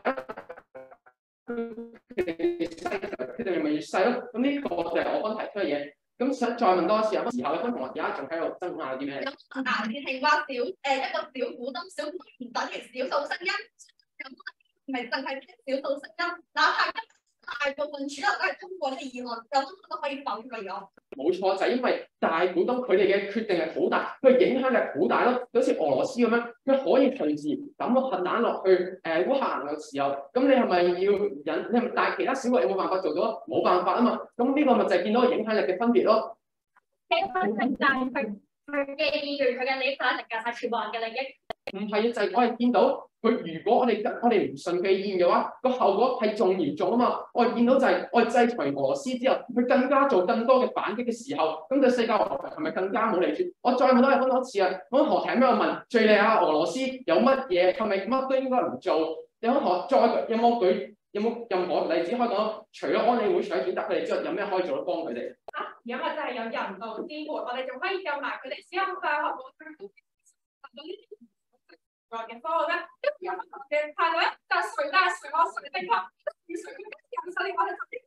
決定係咪越細咯？咁呢個就係我剛提出嘅嘢。咁想再問多一次，有乜時候咧？分同學而家仲喺度爭拗啲咩？ 有嗱，你係話小誒一個小股東，小股東唔等於少數聲音，咁唔係淨係少數聲音，哪怕大部分主流都係通過呢個議案，有乜都可以否決咗。冇錯，就係、是、因為大股東佢哋嘅決定係好大，佢影響力好大咯。好似俄羅斯咁樣，佢可以隨時抌個核彈落去誒烏克蘭嘅時候，咁你係咪要引？你係咪但係其他小國有冇辦法做到？冇辦法啊嘛。咁呢個咪就係見到個影響力嘅分別咯。 嘅分成就係佢佢嘅意願、佢嘅利益，就一定架晒全部人嘅利益。 唔係，就係、是、我哋見到佢，如果我哋我哋唔順佢意願嘅話，個後果係仲嚴重啊嘛！我哋見到就係、是、我哋制裁俄羅斯之後，佢更加做更多嘅反擊嘅時候，咁對世界和平係咪更加冇利處？我再問多你講多次啊！咁何提咩？我問敍利亞、俄羅斯有乜嘢係咪乜都應該唔做？有何再有冇舉有冇任何例子可以講？除咗安理會取譴責佢哋之外，有咩可以做到幫佢哋？ 啊，而家咪就係有人道支援，我哋仲可以救埋佢哋使用化學武器到呢啲嘅方案咧，跟住有唔同嘅態度咧，就係誰帶誰我誰的確，與誰嘅人手我哋特別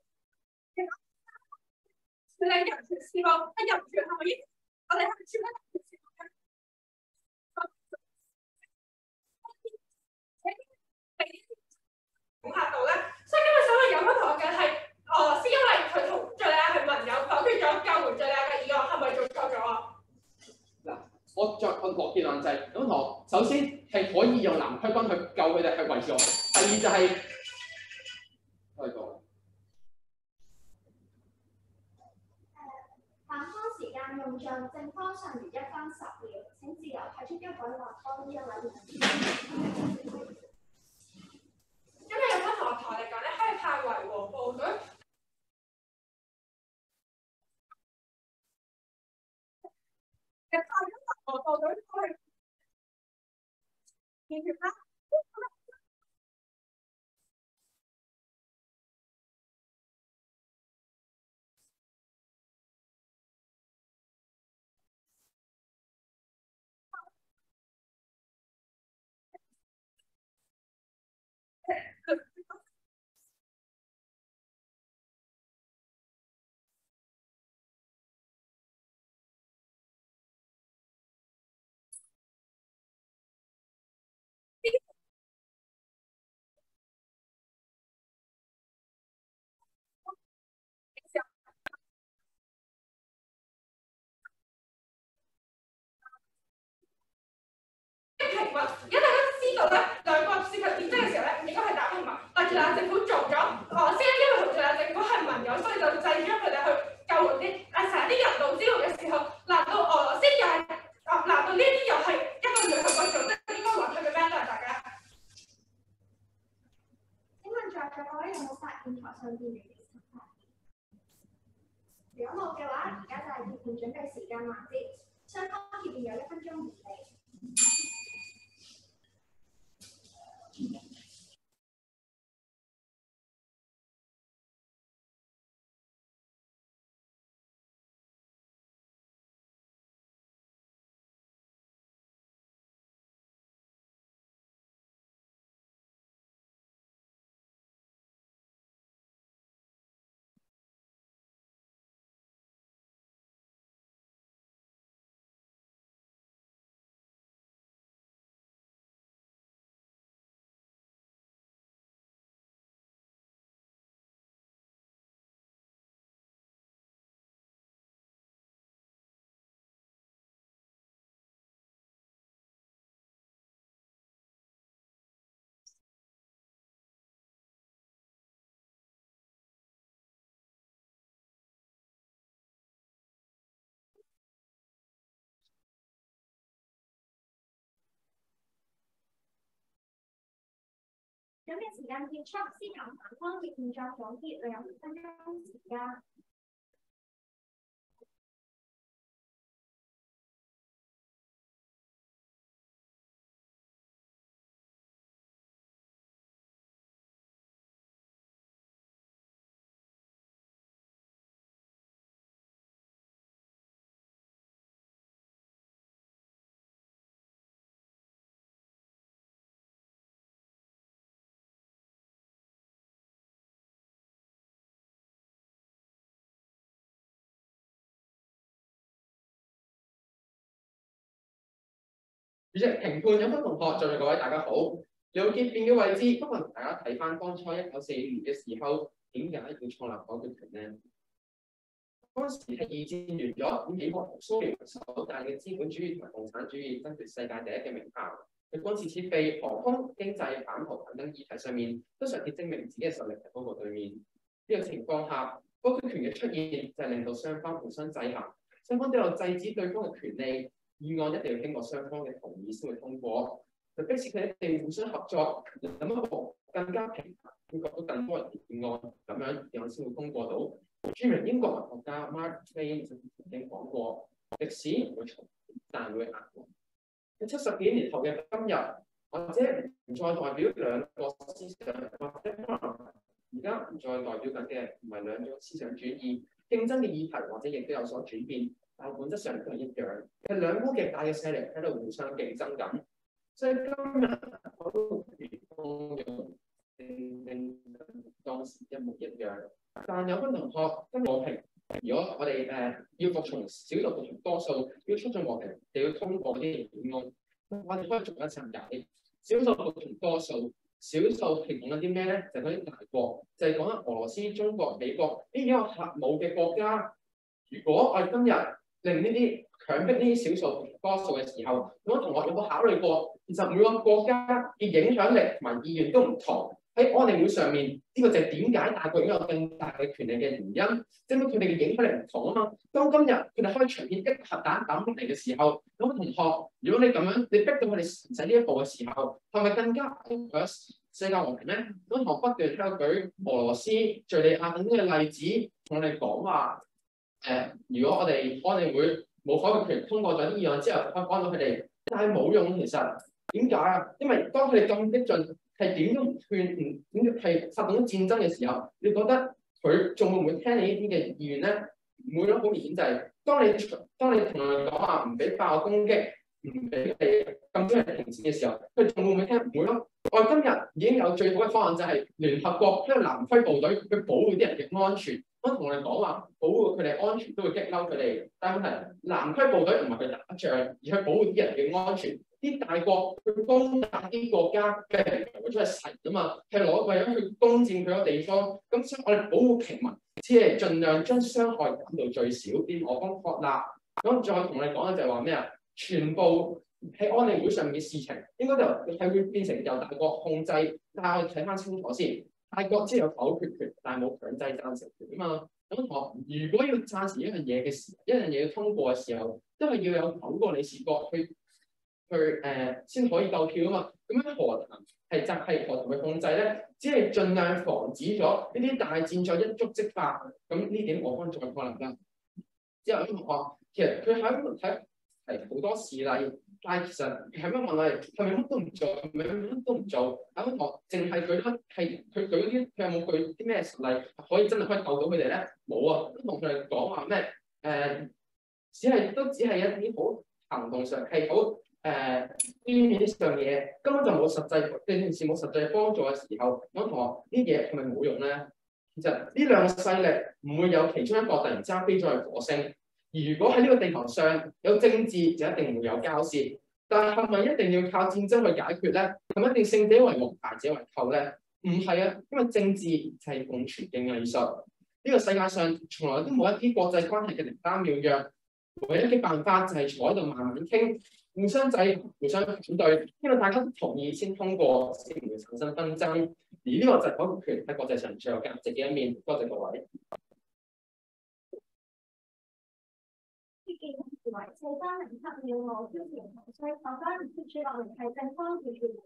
處理人權事務，係人權係咪應？我哋係處理人權事務嘅。恐嚇到咧，所以今日想問有乜同學嘅係俄羅斯，因為佢同敍利亞係盟友，否決咗救援敍利亞嘅議案，係咪做錯咗啊？ 嗱，我再我落結論就係咁同學，首先係可以用南區軍去救佢哋係維持我，第二就係開個。 反方時間用盡，正方尚餘一分十秒，請自由提出一位或多一位議員。 因為有乜同學同我哋講咧，可以派維和部隊嘅派咗維和部隊過去建設啦。平民，而家大家知道咧，兩個涉及戰爭嘅時候咧，應該係打平民，但係敍利亞政府做咗，俄羅斯咧因為同敍利亞政府係盟友，所以就制咗佢哋去救援啲啊成日啲人道支援嘅時候，難道俄羅斯又係啊？難道呢啲又係一個聯合國組織應該允許嘅咩？都係大家。 請問在座各位有冇發現台上邊嘅情況？如果冇嘅話，而家就係協調準備時間環節，雙方協調有一分鐘餘地。準備時間結束，先由反方協調作總結，兩分鐘時間。 主席，評判有分同學，在座各位大家好。有結辯嘅位置，不妨同大家睇翻當初一九四五年嘅時候，點解要創立否決權呢？當時係二戰完咗，美國同蘇聯首大嘅資本主義同埋共產主義爭奪世界第一嘅名校，喺軍事設備、航空、經濟、版圖等等議題上面，都嘗試證明自己嘅實力係高過對面。呢、這個情況下，否決權嘅出現就係令到雙方互相制衡。 雙方都有制止對方嘅權利，議案一定要經過雙方嘅同意先會通過。就迫使佢哋互相合作，諗一個更加平衡，會覺到更多人議案，咁樣議案先會通過到。著名英國文學家 Mark Twain 曾經講過：歷史唔會重演，但會壓過。喺七十幾年後嘅今日，或者唔再代表兩個思想，或者可能而家唔再代表緊嘅唔係兩種思想主義，競爭嘅議題或者亦都有所轉變，但係本質上都係一樣，係兩股極大嘅勢力喺度互相競爭緊。所以今日我都用正正當時一模一樣，但有班同學跟和平。如果我哋誒、呃、要服從少數服從多數，要促進和平，就要通過啲議案。我哋可以做一層解，少數服從多數，少數係講緊啲咩咧？就係嗰啲大國，就係講緊俄羅斯、中國、美國呢幾個核武嘅國家。如果我哋今日令呢啲強迫呢啲少數多數嘅時候，咁同學有冇考慮過？其實每個國家嘅影響力同埋意願都唔同。喺安理會上面，呢、這個就係點解大國擁有更大嘅權力嘅原因，因為佢哋嘅影響力唔同啊嘛。當今日佢哋開長劍一核彈抌嚟嘅時候，咁同學，如果你咁樣，你逼到佢哋唔使呢一步嘅時候，係咪更加影響世界和平咧？咁同學不斷喺度舉俄羅斯、敍利亞等嘅例子，同我哋講話誒，如果我哋安理會冇否決權通過咗啲議案之後，可以幫到佢哋，但係冇用。其實點解啊？因為當佢哋咁激進，係點都唔勸唔點係發動戰爭嘅時候，你覺得佢仲會唔會聽你呢啲嘅意願咧？唔會咯，好明顯就係、是、當你當你同人講話唔俾爆攻擊，唔俾佢哋咁多人停戰嘅時候，佢仲會唔會聽？唔會咯。我哋今日已經有最好嘅方案，就係聯合國一個南區部隊去保護啲人嘅安全。我同你講話保護佢哋安全都會激嬲佢哋，但係南區部隊唔係去打仗，而去保護啲人嘅安全。啲大國去攻打啲國家嘅人唔係出去殺㗎嘛，係攞為咗去攻佔佢個地方。咁所以我哋保護平民，只係盡量將傷害減到最少。啲俄方確立，咁再同你講嘅就係話咩啊？全部喺安理會上面嘅事情，應該就係會變成由大國控制。但係我哋睇翻清楚先，大國只有否決權，但係冇強制贊成權啊嘛。咁我如果要贊成一樣嘢嘅時，一樣嘢要通過嘅時候，都係要有九個理事國去。去誒先、呃、可以夠票啊嘛，咁樣何談係責係何談去控制咧？只係盡量防止咗呢啲大戰再一觸即發，咁呢點我方再可能啦。之後啲同學其實佢喺睇係好多事例，但係其實係乜問我哋係咪乜都唔做，係咪乜都唔做？咁我淨係舉得係佢舉啲，佢有冇舉啲咩實例可以真係可以救到佢哋咧？冇啊，都同佢哋講話咩誒？只係都只係一啲好行動上係好。誒呢面上嘢根本就冇實際對件事冇實際幫助嘅時候，咁同學呢嘢係咪冇用咧？其實呢兩個勢力唔會有其中一個突然之間飛咗去火星。而如果喺呢個地球上有政治，就一定會有交涉。但係係咪一定要靠戰爭去解決咧？係咪一定勝者為王，敗者為寇咧？唔係啊，因為政治就係共存嘅藝術。呢、這個世界上從來都冇一啲國際關係嘅靈丹妙藥，唯一嘅辦法就係坐喺度慢慢傾。互相制衡、互相反對，因為大家都同意先通過，先唔會產生紛爭。而呢個就係否決權喺國際上最有價值嘅一面。多謝各位。 意見同埋四三零七要我支持同所以學生唔接住落嚟係正方條條。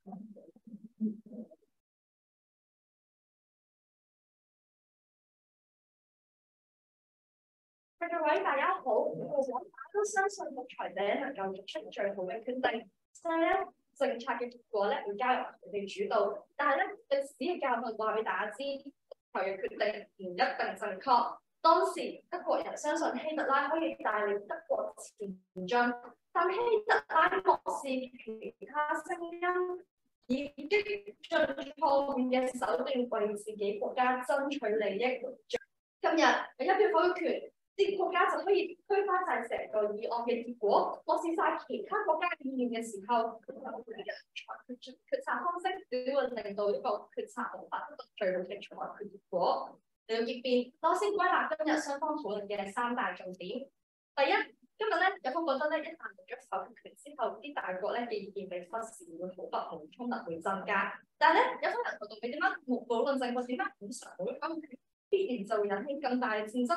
各位大家好，我都相信獨裁者能夠作出最好嘅決定，所以咧政策嘅結果咧會交由佢哋主導。但係咧歷史嘅教訓話俾大家知，佢嘅決定唔一定正確。當時德國人相信希特拉可以帶領德國前進，但希特拉漠視其他聲音，以激進錯誤嘅手段為自己國家爭取利益。今日有一票否決權。啲國家就可以推翻晒成個議案嘅結果，漠視晒其他國家嘅意見嘅時候，呢個決決決策方式只會令到一個決策無法得到最好嘅裁決結果。嚟到結辯，我先歸納今日雙方討論嘅三大重點。第一，今日咧有方覺得咧，一旦冇咗否決權之後，啲大國咧嘅意見被忽視，會好不滿，衝突會增加。但係咧，有方人提到你點解冇討論正確，點解五常冇咗否決權，必然就會引起更大嘅戰爭咧？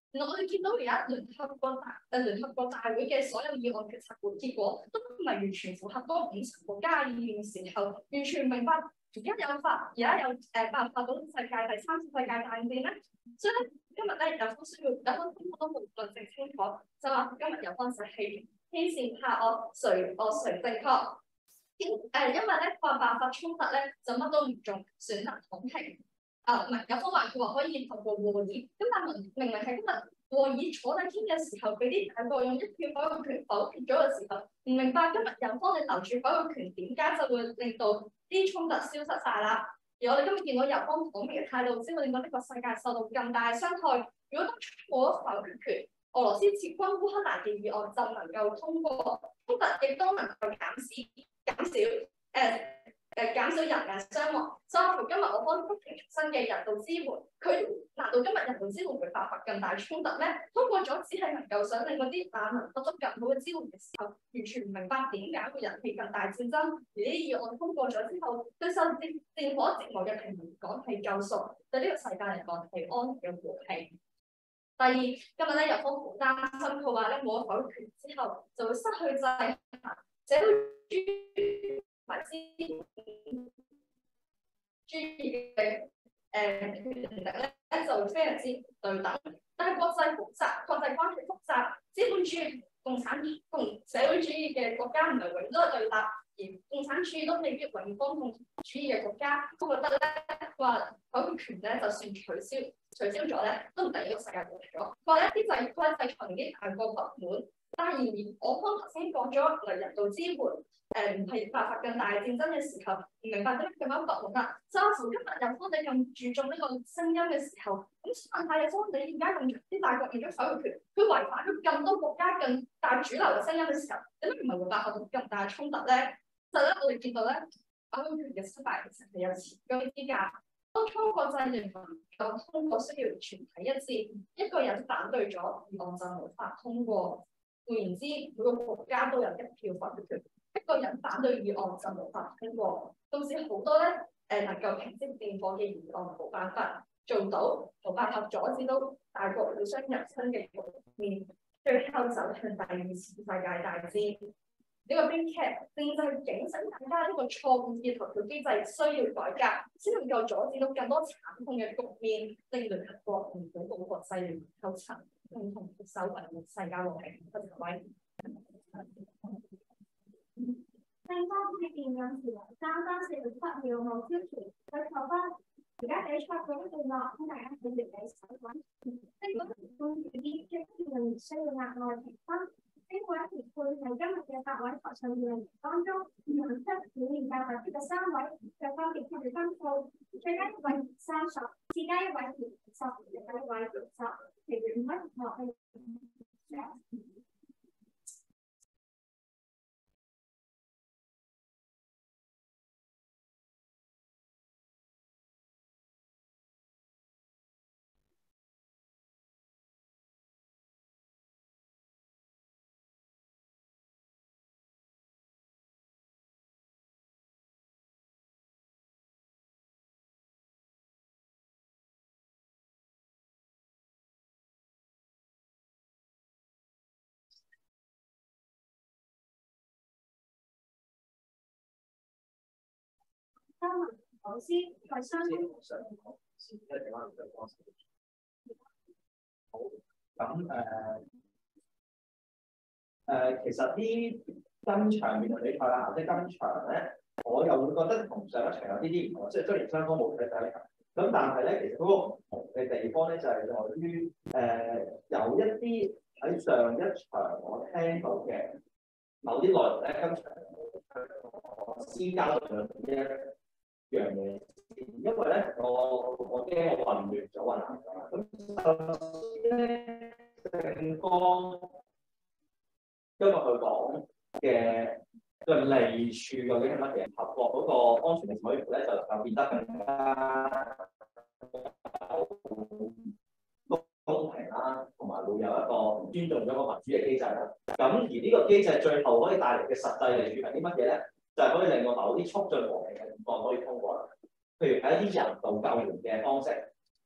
原來我哋見到而家聯合國大誒聯合國大會嘅所有議案決策會結果都唔係完全符合嗰五十國家意願嘅時候，完全明白而家有法而家有誒爆發到世界第三次世界大戰咧。所以咧今日咧有方需要有方天都冇論證清楚，就話今日有方就係欺善怕惡，誰惡誰正確。誒，因為咧話爆發衝突咧就乜都唔做，選擇躺平。啊，唔係有方話佢話可以透過和議，咁但係明明係今日和議坐低傾嘅時候，俾啲大國用一票否決權否決咗嘅時候，唔明白今日有方你留住否決權點解就會令到啲衝突消失晒啦。而我哋今日見到有方講明嘅態度，先會令到呢個世界受到更大嘅傷害。如果當初冇咗否決權，俄羅斯撤軍烏克蘭嘅議案就能夠通過，衝突亦都能夠減少減少誒。呃誒減少人嘅傷亡，所以今日我方不停新嘅人道支援，佢難道今日人道支援會爆發更大衝突咩？通過咗只係能夠想令嗰啲難民得到更好嘅支援嘅時候，完全唔明白點解會引起更大戰爭。而呢啲議案通過咗之後，對受戰戰火折磨嘅平民嚟講係救贖，對呢個世界嚟講係安嘅和平。第二，今日咧有方好擔心，佢話咧冇咗否決權之後就會失去制衡，社會主義同埋資本主義嘅誒權力咧就非常之對等。但係國際複雜，國際關係複雜，資本主義、共產同社會主義嘅國家唔係永遠都係對立，而共產主義都未必永遠幫共產主義嘅國家。我覺得咧話否決權咧，就算取消取消咗咧，都唔等於個世界冇咗。話一啲制規制裁啲大國不滿，但係然而我剛頭先講咗嚟人道支援。誒唔係爆發更大嘅戰爭嘅時候，唔明白點解咁樣不滿啦。就好似今日有方你咁注重呢個聲音嘅時候，咁問下有方你而家用啲大國用咗否決權，佢違反咗更多國家更大主流嘅聲音嘅時候，點解唔係會爆發到更大嘅衝突咧？就咧我哋見到咧，否決權嘅失敗其實係有前車之鑑。當初國際聯盟夠通過需要全體一致，一個人反對咗，議案就無法通過。換言之，每個國家都有一票否決權。一個人反對議案就無法通過，導致好多咧誒、呃、能夠平息戰火嘅議案冇辦法做到，冇辦法阻止到大國互相入侵嘅局面，最後走向第二次世界大戰。呢、這個編劇正就係警醒大家呢個錯誤嘅投票機制需要改革，先能夠阻止到更多慘痛嘅局面，令聯合國同保護國際聯盟構成共同攜手維護世界和平。多謝各位。 正方嘅辯論時三三四六七秒冇消除，佢扣分。而家比賽嗰一段落，請大家記住你手穩。呢個評判協議嘅辯論需要額外評分。呢個評判係今日嘅八位台上辯論員當中，評出表現較突出嘅三位，就分別佢哋分數，最佳一位三十，次佳一位二十，最佳一位六十，其餘五位同學係。三文老師第三篇。 好，咁誒誒，其實呢今場辯論比賽啦，即係今場咧，我又會覺得同上一場有啲啲唔同，即係雖然雙方冇睇第一場，咁但係咧，其實嗰個唔同嘅地方咧，就係在於誒有一啲喺上一場我聽到嘅某啲內容咧，今場我先交咗呢一樣嘢，因為咧我我驚我混亂咗混淆咗。咁首先咧，正方今日佢講嘅嘅利處究竟係乜嘢？合國嗰個安全嘅委員會咧，就能夠變得更加公平啦，同埋會有一個尊重咗個民主嘅機制啦。咁而呢個機制最後可以帶嚟嘅實際利處係啲乜嘢咧？就係可以令到某啲促進和平嘅議案可以通過啦。譬如係一啲人道救援嘅方式，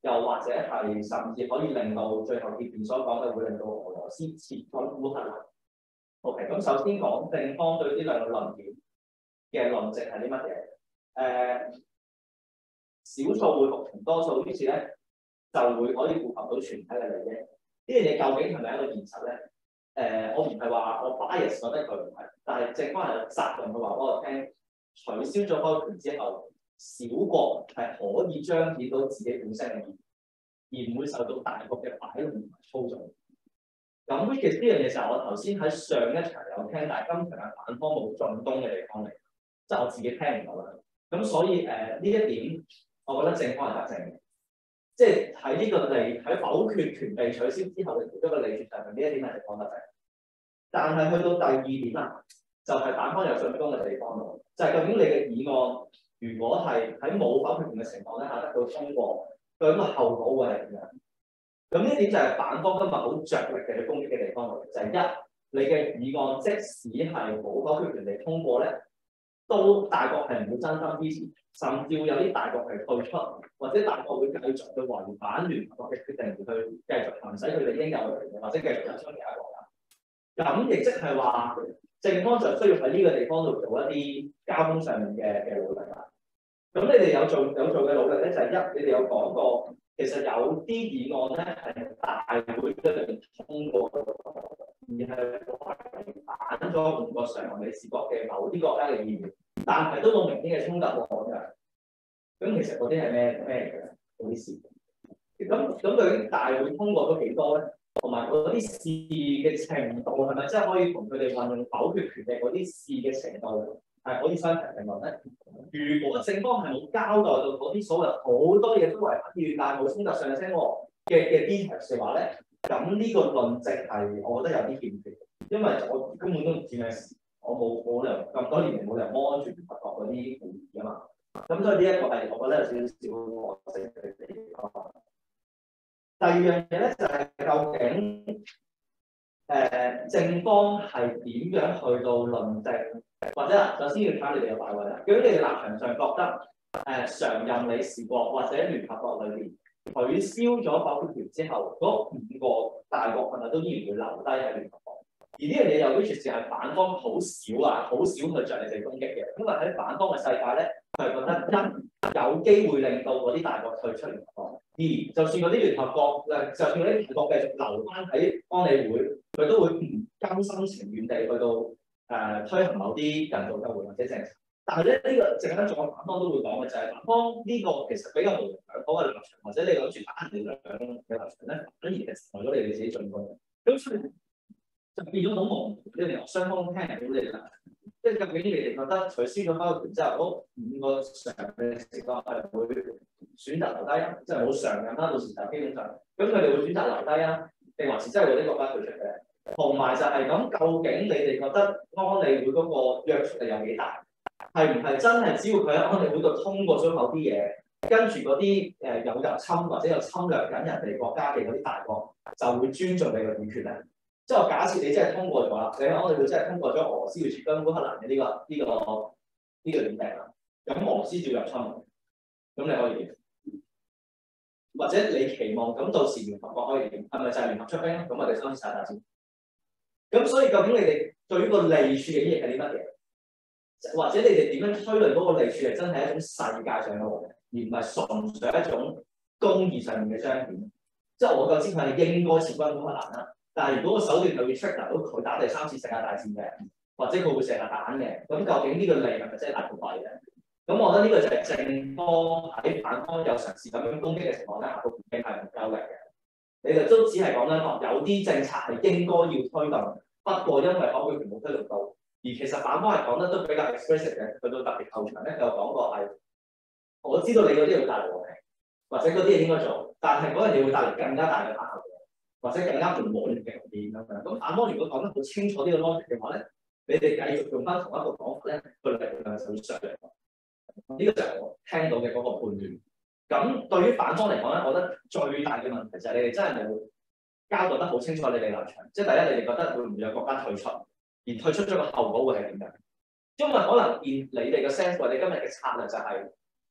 又或者係甚至可以令到最後結論所講嘅會令到俄羅斯撤軍烏克蘭。OK， 咁首先講正方對呢兩個論點嘅論證係啲乜嘢？誒、呃，少數會服從多數，於是咧就會可以符合到全體嘅利益。呢樣嘢究竟係咪一個現實咧？誒、呃，我唔係話我 bias 覺得佢唔係，但係正方係有責任去話俾我聽，取消咗開權之後，小國係可以彰顯到自己本身嘅意義，而唔會受到大國嘅擺弄同埋操縱。咁其實呢樣嘢就係我頭先喺上一場有聽，但係今場嘅反方冇進攻嘅地方嚟，即係我自己聽唔到啦。咁所以誒呢、呃、一點，我覺得正方係得正嘅，即係喺呢個利喺否決權被取消之後嘅其中一個利處上面，呢一點係正方得正。但係去到第二點啦，就係、是、反方有進攻嘅地方咯，就係、是、究竟你嘅議案如果係喺冇否決權嘅情況底下得到通過，究竟個後果會係點樣？咁呢點就係反方今日好着力嘅去攻擊嘅地方嚟，就係、是、一你嘅議案即使係冇否決權嚟通過咧，都大國係唔會真心支持，甚至會有啲大國係退出，或者大國會繼續去違反聯合國嘅決定，而去繼續行使佢哋應有嘅權利，或者繼續引出其他國家。咁亦即係話，正方就需要喺呢個地方度做一啲交通上面嘅嘅努力啦。咁你哋有做有做嘅努力咧，就係、是、一你哋有講過。其實有啲議案咧係大會一定通過，而係違反咗五個常任理事國嘅某啲國家嘅意願，但係都冇明顯嘅衝突喎嘅。咁其實嗰啲係咩咩嘅嗰啲事？咁咁究竟大會通過咗幾多咧？同埋嗰啲事嘅程度係咪真係可以同佢哋運用否決權嘅嗰啲事嘅程度係可以相提並論咧？如果正方係冇交代到嗰啲所謂好多嘢都違反意願，但係冇衝突上升嘅嘅 details 嘅話咧，咁呢個論證係我覺得有啲欠缺，因為我根本都唔知咩事，我冇冇理由咁多年嚟冇理由安住聯合國嗰啲會議啊嘛，咁所以呢一個係我覺得有少少可惜嘅地方。第二樣嘢咧就係、是、究竟誒、呃、正方係點樣去到論證？或者首先要睇你哋嘅擺位啦。如果你哋立場上覺得誒常、呃、任理事國或者聯合國裏邊取消咗否決權之後，嗰五個大國係咪都依然會留低喺聯合國？而呢樣嘢又好似係反方好少啊，好少去着你哋攻擊嘅。因為喺反方嘅世界咧，佢係覺得一有機會令到嗰啲大國退出聯合國，二就算嗰啲聯合國誒，就算嗰啲大國繼續留翻喺安理會，佢都會唔甘心情願地去到誒、呃、推行某啲人道救援或者政策。但係咧呢、這個陣間仲有反方都會講嘅就係、是、反方呢個其實比較模棱兩可嘅立場，或者你諗住打人哋兩嘅立場咧，反而其實為咗你哋自己進攻。咁所以就變咗好模糊，你哋雙方聽唔到你啦。即係究竟你哋覺得取消咗否決權之後，嗰五個常嘅情況係會選擇留低，即係冇常任啦，到時就基本上，咁佢哋會選擇留低啊，定還是真係會呢個國家退出嘅？同埋就係咁，究竟你哋覺得安理會嗰個約束力有幾大？係唔係真係只要佢喺安理會度通過咗某啲嘢，跟住嗰啲誒有入侵或者有侵略緊人哋國家嘅嗰啲大國，就會尊重你嘅議決咧？即係我假設你真係通過咗啦，你喺安理會真係通過咗俄羅斯要撤軍烏克蘭嘅呢個呢、這個呢、這個議定啦，咁俄羅斯照入侵，咁你可以點？或者你期望咁到時聯合國可以點？係咪就係聯合出兵？咁我哋三次晒大先。咁所以究竟你哋對於個利處嘅嘢係啲乜嘢？或者你哋點樣推論嗰個利處係真係一種世界上嘅和平，而唔係純粹一種公義上面嘅彰顯？即係我夠知佢係應該撤軍烏克蘭啦。但係如果個手段係會 trigger 到佢打第三次世界大戰嘅，或者佢會成日打嘅，咁究竟呢個利係咪真係大同壞嘅？咁我覺得呢個就係正方喺反方有嘗試咁樣攻擊嘅情況下，個回應係唔夠力嘅。你哋都只係講緊有啲政策係應該要推動，不過因為否決權冇推動到，而其實反方係講得都比較 expressive 嘅，去到特別後場咧就講過係，我知道你嗰啲會帶嚟和平，或者嗰啲嘢應該做，但係嗰樣嘢會帶嚟更加大嘅反效果。或者更加唔和諧嘅局面咁樣，咁反方如果講得好清楚呢個 logic 嘅話咧，你哋繼續用翻同一個講法咧，個力量就會上嚟。呢個就係我聽到嘅嗰個判斷。咁對於反方嚟講咧，我覺得最大嘅問題就係你哋真係冇交代得好清楚你哋立場。即係第一，你哋覺得會唔會有國家退出，而退出咗個後果會係點樣？因為可能見你哋嘅 sense 或者今日嘅策略就係、是、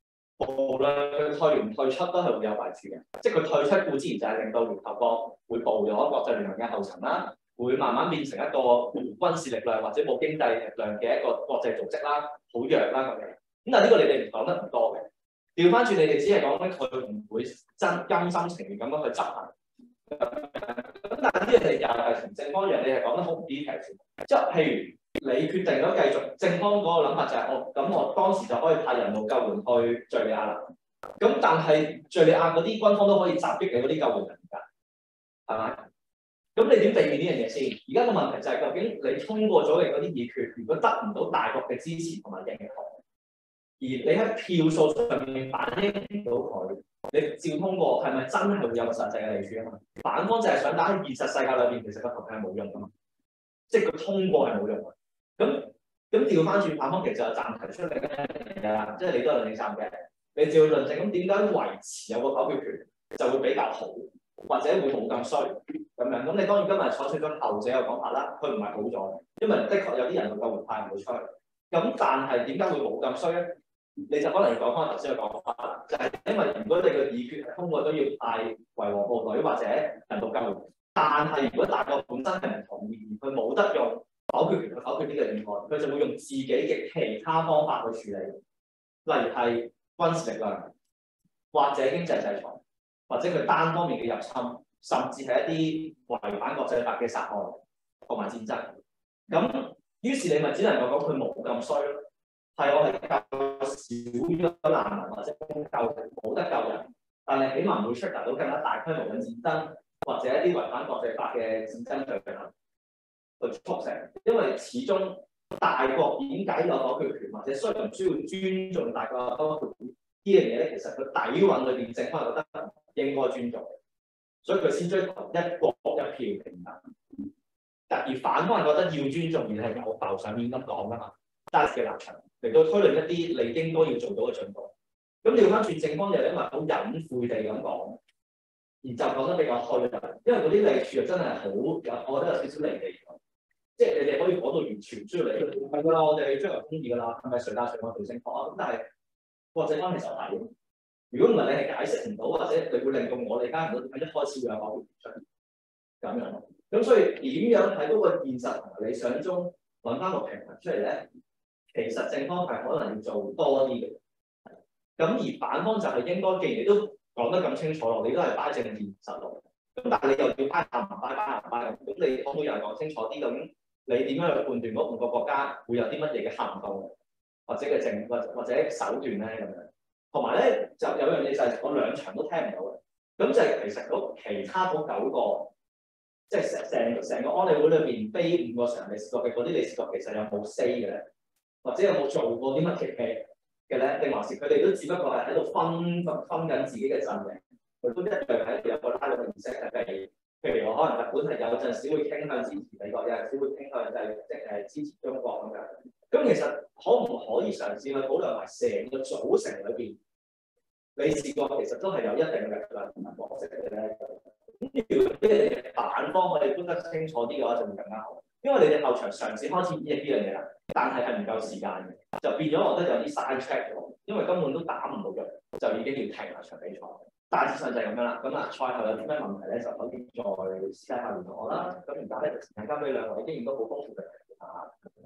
無論佢退唔退出都係會有壞處嘅。即係佢退出固之然就係令到聯合國會步咗國際聯盟嘅後塵啦，會慢慢變成一個冇軍事力量或者冇經濟力量嘅一個國際組織啦，好弱啦咁樣。咁但係呢個你哋唔講得唔多嘅。調翻轉你哋只係講緊佢唔會真甘心情願咁樣去執行。咁但係呢樣嘢又係同正方一樣，你係講得好唔 detail 嘅。即係譬如你決定咗繼續正方嗰個諗法就係、是、我咁我當時就可以派人道救援去敍利亞啦。咁但係敍利亞嗰啲軍方都可以襲擊你嗰啲救援人㗎，係咪？咁你點避免呢樣嘢先？而家個問題就係究竟你通過咗嘅嗰啲議決，如果得唔到大國嘅支持同埋認同，而你喺票數上面反映唔到佢，你照通過係咪真係會有個實際嘅利處啊嘛？反方就係想打喺現實世界裏邊，其實個投票係冇用㗎嘛，即係佢通過係冇用嘅。咁咁調翻轉反方其實有暫提出嚟嘅啦，即係你都係論證站嘅，你照論證咁點解維持有個投票權就會比較好，或者會冇咁衰咁樣？咁你當然今日採取咗後者嘅講法啦，佢唔係好咗，因為的確有啲人個救援派唔會出去。咁但係點解會冇咁衰咧？你就可能要講翻頭先嘅講法啦，就係、是、因為如果你個議決係通過都要派維和部隊或者人道救援，但係如果大國本身係唔同意，佢冇得用否決權去否決呢個議案，佢就會用自己嘅其他方法去處理，例如係軍事力量，或者經濟制裁，或者佢單方面嘅入侵，甚至係一啲違反國際法嘅殺害同埋戰爭。咁於是你咪只能夠講佢冇咁衰咯。係我係救少咗難民或者救冇得救人，但係起碼唔會出達到更加大規模嘅戰爭，或者一啲違反國際法嘅戰爭罪行去促成。因為始終大國點解有否決權，或者需唔需要尊重大國嘅否決權呢樣嘢咧？其實佢底蘊裏邊整翻覺得應該尊重，所以佢先追求一國一票平等。而反方係覺得要尊重，而係有浮上面咁講噶嘛，單嘅立場嚟到推論一啲你應該要做到嘅進步。咁調翻轉正方就因為好隱晦地咁講，而就講得比較虛，因為嗰啲利處又真係好有，我覺得有少少離地。即係你哋可以講到完全唔需要理，係㗎啦，我哋追求公義㗎啦，係咪誰打誰我對正確啊？咁但係國際方面就係，如果唔係你係解釋唔到，或者你會令到我理解唔到點解一開始會有某條出咁樣。咁所以點樣喺嗰個現實同埋理想中揾翻個平衡出嚟咧？其實正方係可能要做多啲嘅。咁而反方就係應該，既然你都講得咁清楚咯，你都係擺正現實咯。咁但係你又要擺下唔擺，擺下唔擺，咁你可唔可以又講清楚啲咁？你點樣去判斷嗰五個國家會有啲乜嘢嘅行動，或者嘅政或或者手段咧咁樣？同埋咧就有樣嘢就係我兩場都聽唔到嘅，咁就係其實嗰其他嗰九個，即係成成成個安理會裏邊非五個常任理事國嘅嗰啲理事國，其實有冇 say 嘅咧？或者有冇做過啲乜嘢嘅嘅咧？定還是佢哋都只不過係喺度分分分緊自己嘅陣營，佢都一樣喺度有個拉攏嘅儀式係譬如。譬如我可能日本係有陣時會傾向支持美國，有陣時會傾向就係即係支持中國咁樣。咁其實可唔可以嘗試去保留埋成個組成裏邊理事國其實都係有一定嘅力量同埋角色嘅咧？咁如果你哋反方可以分得清楚啲嘅話，就會更加好。因為你哋後場嘗試開始演繹呢樣嘢啦，但係係唔夠時間嘅，就變咗我覺得有啲 side track 咗，因為根本都打唔到嘅，就已經要停埋場比賽。大致上就係咁樣啦。咁啊，賽後有啲咩問題咧，就可以再私底下聯絡我啦。咁而家咧，時間交俾兩位經驗都好豐富嘅啊。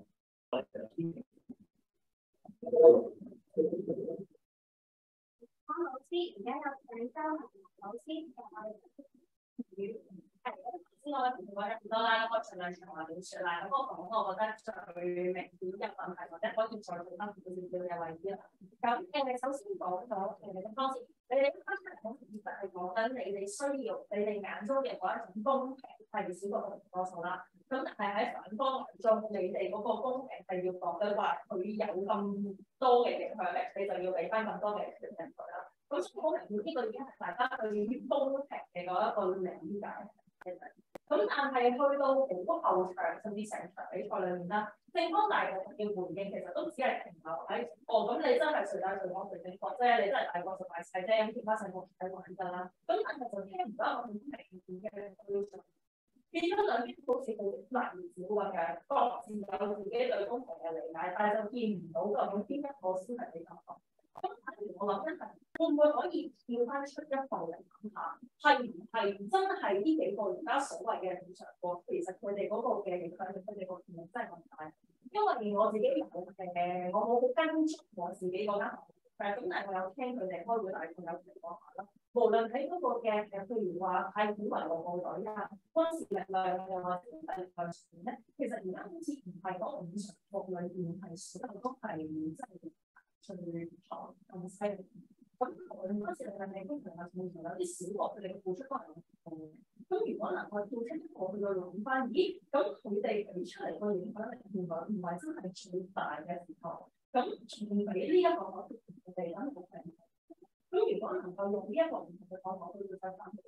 方老師，而家有鄭州老師同我哋係先我同我一多啦，我盡量長話短説啦。咁我講我覺得最明顯嘅問題，或者可以再做得好少少嘅位置啦。咁誒，首先講咗誒當時。你哋啱啱講其實係講緊你哋需要，你哋眼中嘅嗰一種公平係少過同多數啦。咁但係喺反方眼中，你哋嗰個公平係要講緊話佢有咁多嘅影響力，你就要俾翻咁多嘅決定佢啦。咁所以好明顯呢個已經係大家對於公平嘅嗰一個理解。咁但係去到好後場甚至成場比賽裏面啦，正方大國嘅回應其實都只係停留喺哦，咁你真係誰大誰惡誰正確啫，你真係大國就大細啫，咁其他細國唔使玩㗎啦。咁但係就聽唔到一個好明顯嘅標準，變咗兩邊好似好難少咁樣，各自有自己對公平嘅理解，但係就見唔到究竟邊一個先係比較好。咁例如我諗緊係會唔會可以跳翻出一步嚟諗下，係唔係真係呢幾個而家所謂嘅五常國，其實佢哋嗰個嘅影響力，佢哋個權力真係咁大？因為我自己有誒，我冇跟足我自己嗰間學校，咁但係我有聽佢哋開會，大概有嚟講下啦。無論喺嗰個嘅誒，譬如話係以為勞部隊啊、軍事力量又或者誒力量上面咧，其實而家好似唔係嗰五常國裏邊係所有都係真係最強咁犀利。咁無論軍事力量定經濟力量上面，有啲小國佢哋嘅付出都係好高嘅。咁如果能夠跳出一個去到諗翻，咦？咁佢哋俾出嚟個影響力原來唔係真係最大嘅時候，咁仲俾呢一個我哋諗好平。咁如果能夠用呢一個唔同嘅方法去到分散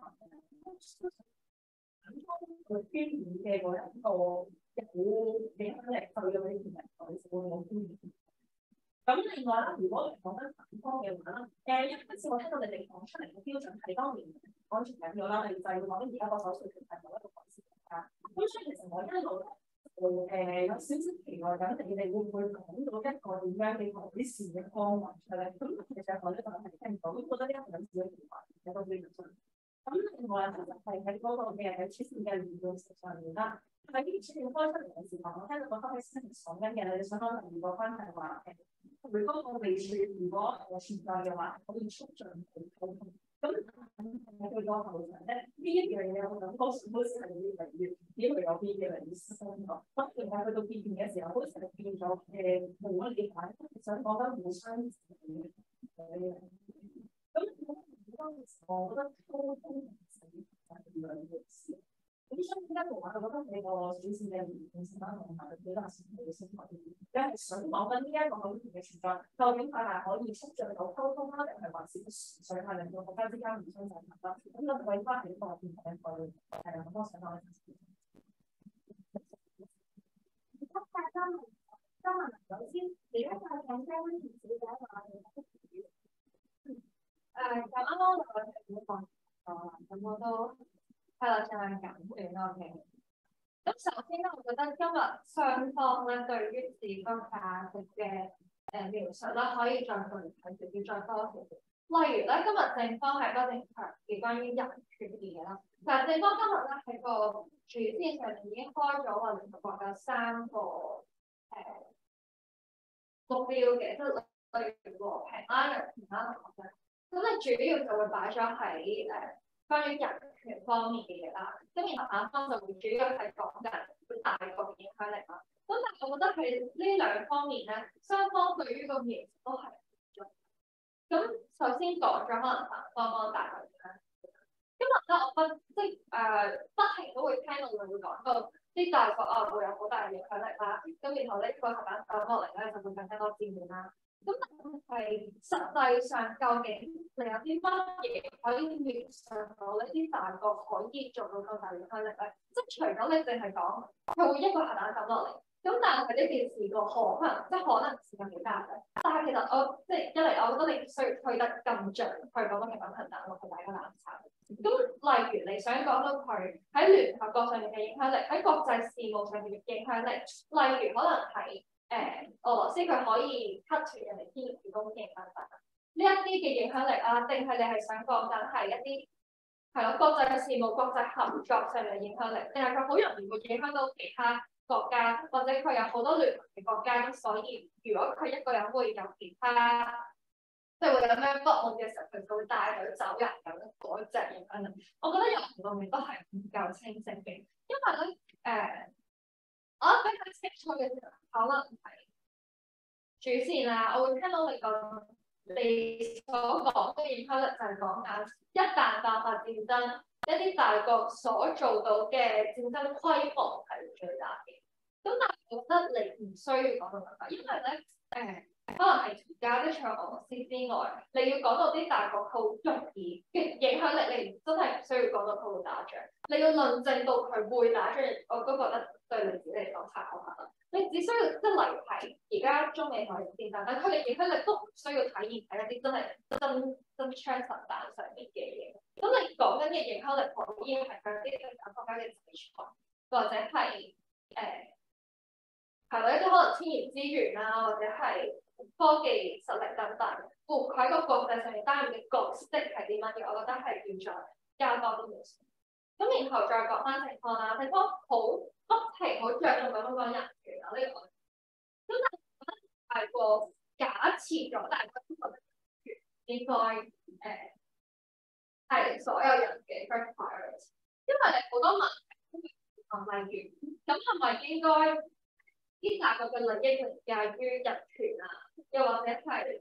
佢偏遠嘅嗰一個有影響力，對到呢啲人佢就會冇偏遠。咁另外啦，如果講緊反方嘅話啦，誒一開始我聽到你哋講出嚟嘅標準係當年安全緊要啦，你就係講緊而家個手術權係冇一個改善㗎。咁所以其實我一路就誒有少少期待緊，你哋會唔會講到一個點樣嘅改善嘅方案出嚟？咁其實我咧就係聽唔到，咁覺得呢一個有少少奇怪，有個標準。咁另外就係喺嗰個嘅出線嘅理論上面啦，喺呢啲出線開出嚟嘅時候，我聽到個分析師講緊嘅，你想可能如果翻係話誒。佢嗰個未處，如果誒存在嘅話，可以促進佢溝通。咁喺佢個後場咧，呢一樣嘢我感覺好似係越嚟越，因為有邊嘅嚟深咗。不斷係去到變嘅時候，好似係變咗嘅冇乜理解，想講緊互相嘅嘢。咁當時我覺得溝通係兩回事。咁所以咧，我話我覺得你個主線嘅連貫性啦，同埋表達性嘅升級，你係想講緊呢一個好嘅存在，究竟佢係可以促進到溝通啦，定係還是想係令到國家之間互相制衡啦？咁就為翻幾個變態去係好多想講嘅事。而家大家問，今日首先，而家就係講緊呢件事嘅話，誒，就啱啱我哋冇講咗啦，咁我都。係啦，盡量簡短咯嘅。咁首先咧，我覺得今日雙方咧對於自身價值嘅誒描述咧，可以再具體少少，再多少少。例如咧，今日正方係不停強調關於人權嘅嘢啦。但係正方今日咧喺個主線上面已經開咗話聯合國有三個誒、呃、目標嘅，即係例如和平啦、人權啦同學嘅。咁咧主要就會擺咗喺誒關於人權方面嘅嘢啦，咁然後眼方就會主要係講緊大國嘅影響力啦。咁但係我覺得喺呢兩方面咧，雙方對於個描述都係唔同。咁首先講咗可能反方方大國影響力。今日咧我不即係誒、呃、不停都會聽到佢會講到啲大國啊會有好大嘅影響力啦。咁然後呢個核彈打落嚟咧就會更加多戰亂啦。咁但係實際上究竟你有啲乜嘢可以描述到呢啲大國可以做到咁大影響力咧？即係除咗你淨係講佢會一個核彈抌落嚟，咁但係呢件事個可能即係可能性係幾大嘅。但係其實我即係一嚟，我覺得你需要推得咁盡，去講到其實核彈落去大家冷炒。咁例如你想講到佢喺聯合國上面嘅影響力，喺國際事務上面嘅影響力，例如可能係。誒、呃，俄羅斯佢可以 cut 斷人哋天然氣供應等等，呢一啲嘅影響力啊，定係你係想講緊係一啲係咯國際嘅事務、國際合作上面嘅影響力，定係佢好容易會影響到其他國家，或者佢有好多聯盟嘅國家，所以如果佢一個人會有其他即係會有咩不滿嘅時候，佢就會帶佢走人咁嗰隻影響力。我覺得有好多面都係唔夠清晰嘅，因為咧誒。呃我比較清楚嘅時候，可能係主線啊，我會聽到你講你所講嘅影響力就係講緊一旦爆發戰爭，一啲大國所做到嘅戰爭規模係最大嘅。咁但係我覺得你唔需要講到咁大，因為咧誒、呃，可能係而家即除俄羅斯之外，你要講到啲大國好容易嘅影響力，你真係唔需要講到佢會打仗，你要論證到佢會打仗，我都覺得。對你自己嚟講太可怕啦！你只需要即係例如係而家中美貿易戰，但係佢嘅影響力都唔需要體現喺一啲真係真真槍實彈上面嘅嘢。咁你講緊嘅影響力可以係佢啲第三國家嘅制裁，或者係誒係咯一啲可能天然資源啦，或者係科技實力等等，會喺個國際上面擔任嘅角色係啲乜嘢？我覺得係要再加多啲嘢。咁然後再講翻情況啦，情況好不停好着重咁樣講人權啊呢、這個。咁但係我覺得太過假設咗大家都覺得人權應該誒係、呃、所有人嘅 first priority， 因為你好多問題例如咁係咪應該啲大國嘅利益凌駕於人權啊？又或者係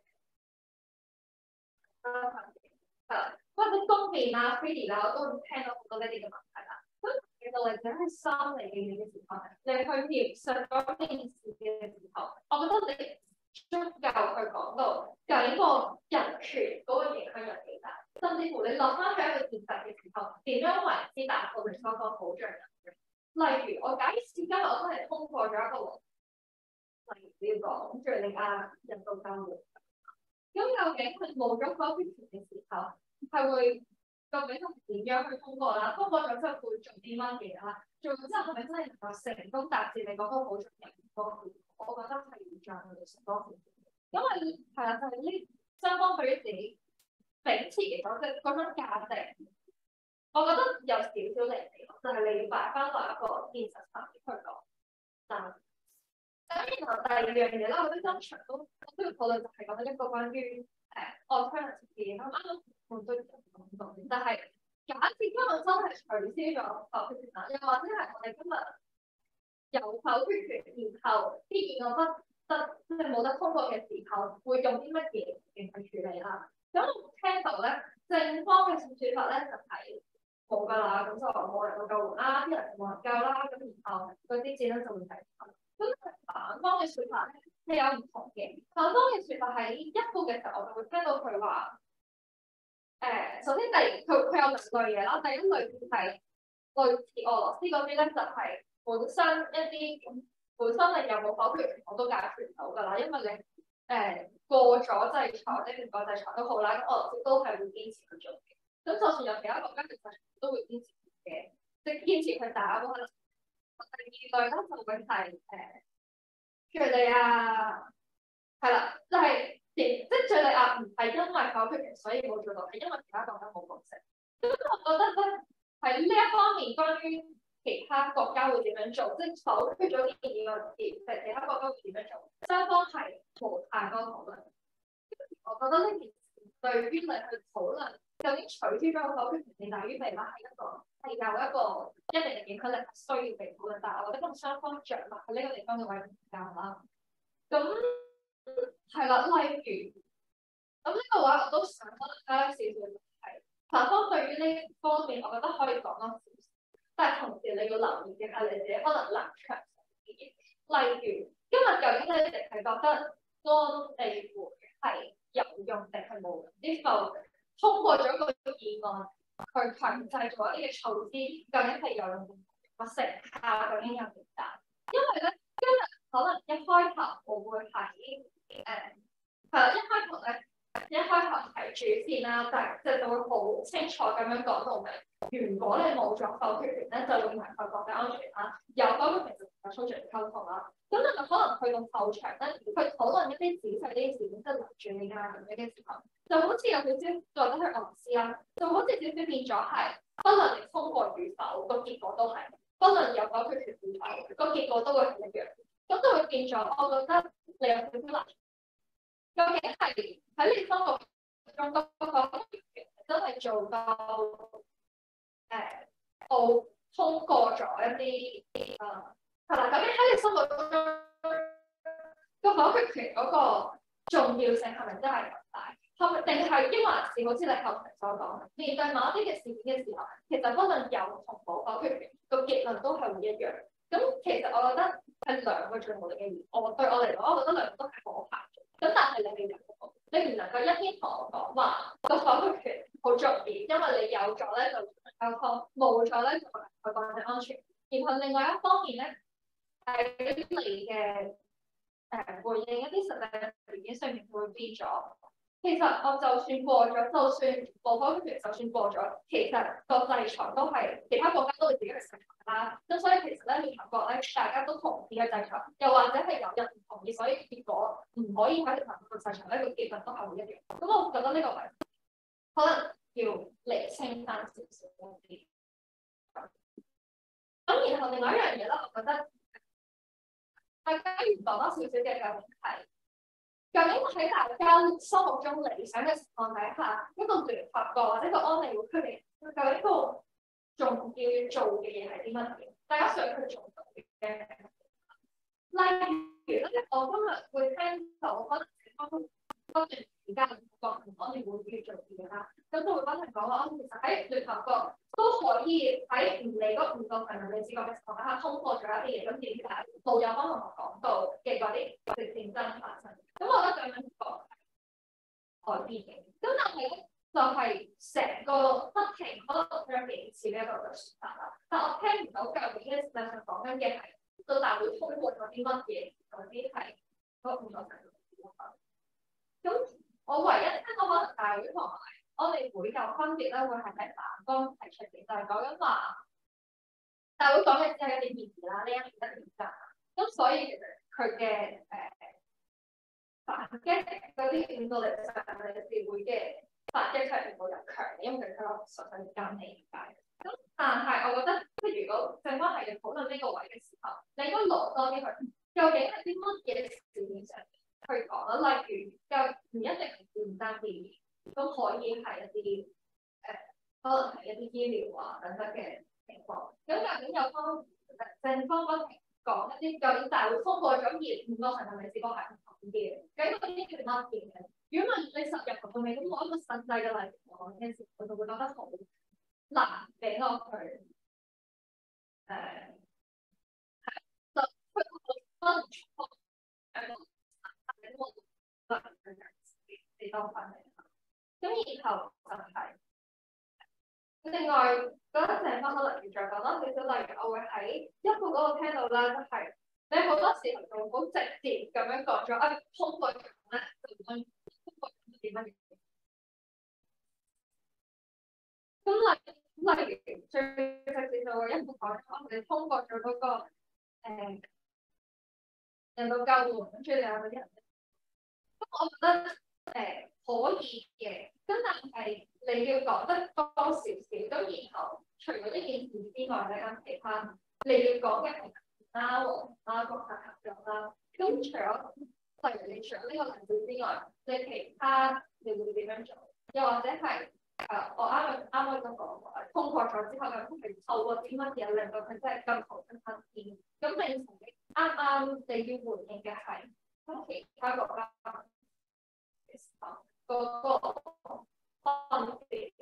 誒係或者公平啊、freedom 啊，我都聽到好多呢啲嘅問題啦。咁其實嚟講係心理嘅嘢嘅時候，你去描述嗰件事嘅時候，我覺得你足夠去講到究竟個人權嗰個影響有幾大，甚至乎你落翻去一個現實嘅時候，點樣為之達到你所講保障人權？例如我假設今日我都係通過咗一個例如要講敍利亞人道救援，咁究竟佢冇咗嗰啲權嘅時候，係會究竟係點樣去通過啦？通過咗之後會做啲乜嘢啦？做咗之後係咪真係能夠成功達至你嗰個保障人權嗰個？我覺得係要再去成多啲，因為係啊，就係呢雙方對於自己秉持嘅嗰隻嗰種價值，我覺得有少少離地，就係、是、你要擺翻落一個現實層面去講。但咁然後第二樣嘢啦，我覺得今場都都要討論就係講一個關於誒 alternative 嘅嘢，啱啱我都講到，但係假設今日真係取消咗否決權啦，又或者係我哋今日有否決權，然後啲議案不得即係冇得通過嘅時候，會用啲乜嘢嚟去處理啦？咁我聽到咧，正方嘅説法咧就係冇㗎啦，咁就冇人到救援啦，啲人冇人救啦，咁然後嗰啲錢咧就會提升。咁反方嘅説法咧係有唔同嘅，反方嘅説法喺一報嘅時候，我就會聽到佢話，誒、呃，首先第佢佢有兩類嘢啦，第一類係類似俄羅斯嗰邊咧，就係、是、本身一啲本身你有冇否決權我都解決唔到㗎啦，因為你誒、呃、過咗制裁，或者唔過制裁都好啦，咁俄羅斯都係會堅持去做嘅。咁就算有其他國家其實都會堅持嘅，即係堅持佢打嗰個。第二類咧就會係誒敍利亞係啦，就係即係敍利亞唔係因為否決權所以冇做到，係因為其他國家冇共識。咁我覺得咧喺呢一方面，關於其他國家會點樣做，即係否決咗建議個其其他國家會點樣做，雙方係冇太多討論。我覺得呢件事對於你去討論究竟取消咗個否決權定大於未啦，係一個係有一個一定嘅影響力，需要被討論。但係我覺得咁雙方着墨喺呢個地方嘅位唔夠啦。咁係啦，例如咁呢個話我都想加少少係反方對於呢方面，我覺得可以講多少少。但係同時你要留意嘅係你自己可能立場上嘅嘢。例如今日究竟你哋係覺得安理會係有用定係冇用？之後通過咗個議案去強制咗呢個措施，究竟係有用定個成效究竟有幾大？因為咧今日可能一開頭我會喺誒係啦，一開頭咧一開頭係主線啦，但係即係就會好清楚咁樣講到明。如果你冇咗否決權咧，就會危害國家安全啦。有否決權就有操作溝通啦。咁你咪可能去到後場咧，去討論一啲仔細啲事件，即係住你家咁樣嘅時候，就好似有少少再得去俄羅斯啦，就好似少少變咗係，不論你通過與否，個結果都係，不論有否決權與否，個結果都會係一樣。咁就會變咗，我覺得你有少少難。究竟係喺你生活中個否決權真係做到？誒，我、呃、通過咗一啲誒係啦，究竟喺你生活中個否決權嗰個重要性係咪真係咁大？係咪定係抑或是好似你後面所講，面對某一啲嘅事件嘅時候，其實不論有同冇否決權，個結論都係會一樣。咁其實我覺得係兩個最無力嘅意，我對我嚟講，我覺得兩個都係可行嘅。咁但係你未能夠，你唔能夠一邊同我講話個否決權好重要，因為你有咗咧就溝通，冇咗咧就係國際安全。然後另外一方面咧，喺你嘅誒回應一啲實際條件上面會變咗， 其實我就算過咗，就算無可避免，就算過咗，其實個制裁都係其他國家都會自己去制裁啦。咁所以其實咧，聯合國咧，大家都同意嘅制裁，又或者係有人唔同意，所以結果唔可以喺聯合國制裁咧，個結論都係會一樣。咁我覺得呢個係可能要釐清翻少少啲。咁然後另外一樣嘢咧，我覺得大家要講多少少嘅究竟係。究竟喺大家心目中理想嘅情況底下，一個聯合國或者一個安理會佢哋究竟個重要要做嘅嘢係啲乜嘢？大家想佢做到嘅，例如咧，我今日會聽到可能嗰段時間聯合國同安理會要做嘅啦，咁就會不停講話，其實喺聯合國都可以喺唔理嗰五個成員理事國嘅情況底下通過咗一啲嘢，咁點解冇有幫同學講到嘅嗰啲嘅戰爭發生？咁我覺得咁樣講係改變嘅，咁但係咧就係成個不停可能將幾次嘅一個嘅説法啦。但我聽唔到究竟咧實際上講緊嘅係到大會通過咗啲乜嘢，嗰啲係嗰五個成員嘅部分。咁我唯一聽到可能大會同埋安理會有分別咧，會係喺南方提出嘅，就係講緊話大會講嘅只係一啲建議啦，呢一年一年間。咁所以其實佢嘅誒。反擊嗰啲五個理事會嘅反擊係冇咁強，因為佢個實際監理解。咁但係我覺得，即係如果正方係要討論呢個位嘅時候，你應該攞多啲去，究竟係啲乜嘢事件上去講啦？例如，就唔一定係戰爭嘅，都可以係一啲誒、呃，可能係一啲醫療啊等等嘅情況。咁究竟有方正方不停講一啲究竟大會通過咗而五個成員理事國係唔同嘅，咁嗰啲叫乜嘢嘅？如果問你十日同到尾，咁我一個實際嘅例子講嘅時，我就會覺得好難俾我去誒，就佢可能錯誒，我你當翻嚟，咁然後就係、是、另外覺得成翻可能要再講多少少，例如我會喺一個嗰個聽到啦，就係、是。你好多時候就好直接咁樣講咗，啊通過咗咧就唔通過點乜嘢？咁例例如最直接就會一個講咗，你通過咗嗰、那個誒人道救援跟住有嗰啲人，咁我覺得誒、呃、可以嘅，咁但係你要講得多少少，咁然後除咗呢件事之外咧，咁其他你要講嘅係。啦，和啦國際合作啦，咁除咗例如你除咗呢個例子之外，你其他你會點樣做？又或者係誒、呃，我啱啱啱啱咁講，通過咗之後，咁係透過啲乜嘢令到佢真係更好更新啲？咁你同你啱啱你要回應嘅係喺其他國家嘅時候，嗰個分別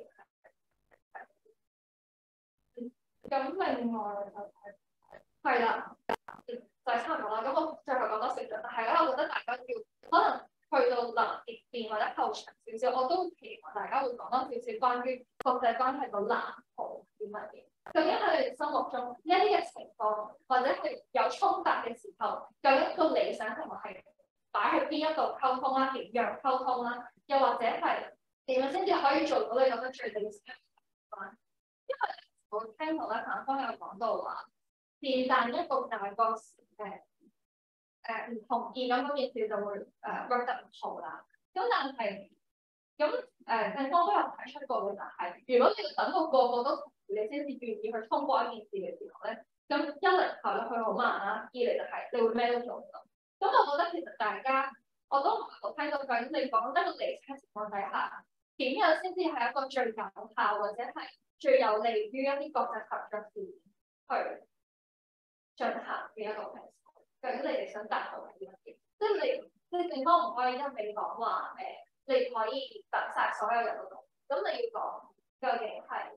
咁另外就係係啦。就係差唔多啦，咁我最後講多少少，但係咧，我覺得大家要可能去到臨結邊或者後場少少，我都期望大家會講多少少關於國際關係個藍圖啲乜嘢。究竟喺你哋心目中呢一啲嘅情況，或者係有衝突嘅時候，究竟個理想同埋係擺喺邊一度溝通啦，點樣溝通啦？又或者係點樣先至可以做到你覺得最理想嘅關係？因為我聽到咧，彭方有講到話。是但一個大國誒誒唔同意咁嗰件事就會誒 work 得唔好啦。咁但係咁誒正方都有提出過嘅，就係如果你要等到個個都同意，你先至願意去通過一件事嘅時候咧，咁一嚟效率佢好慢啦，二嚟就係你會咩都做唔到。咁我覺得其實大家我都唔係好聽到究竟你講得個理想情況底下，點樣先至係一個最有效或者係最有利於一啲國際合作事去進行嘅一個平衡，究竟你哋想達到係啲乜嘢？即係你，即係正方唔可以一味講話誒，你可以等晒所有人都懂。咁你要講究竟係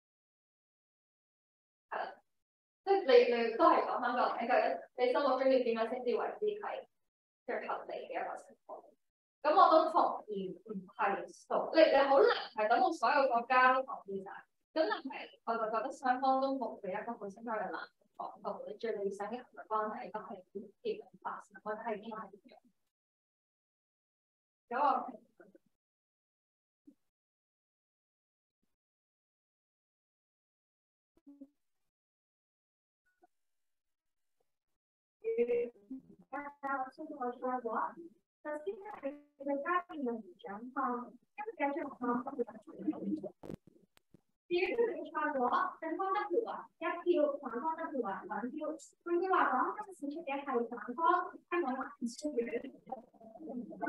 係啦，即係你你都係講翻個究竟你心目中要點樣先至為之係最合理嘅一個情況。咁我都同意，唔係數你你好難係等到所有國家都同意晒。咁但係我就覺得雙方都冇俾一個好清楚嘅難。講到你最理想嘅合作關係都係點樣發生，或者係點樣點樣？有個較清楚嘅話，首先係佢家庭嘅狀況，跟住繼續講。至於比賽嘅話，正方得票啊，一票；反方得票啊，兩票。換句話講，今次出嘅係反方，香港藍書院。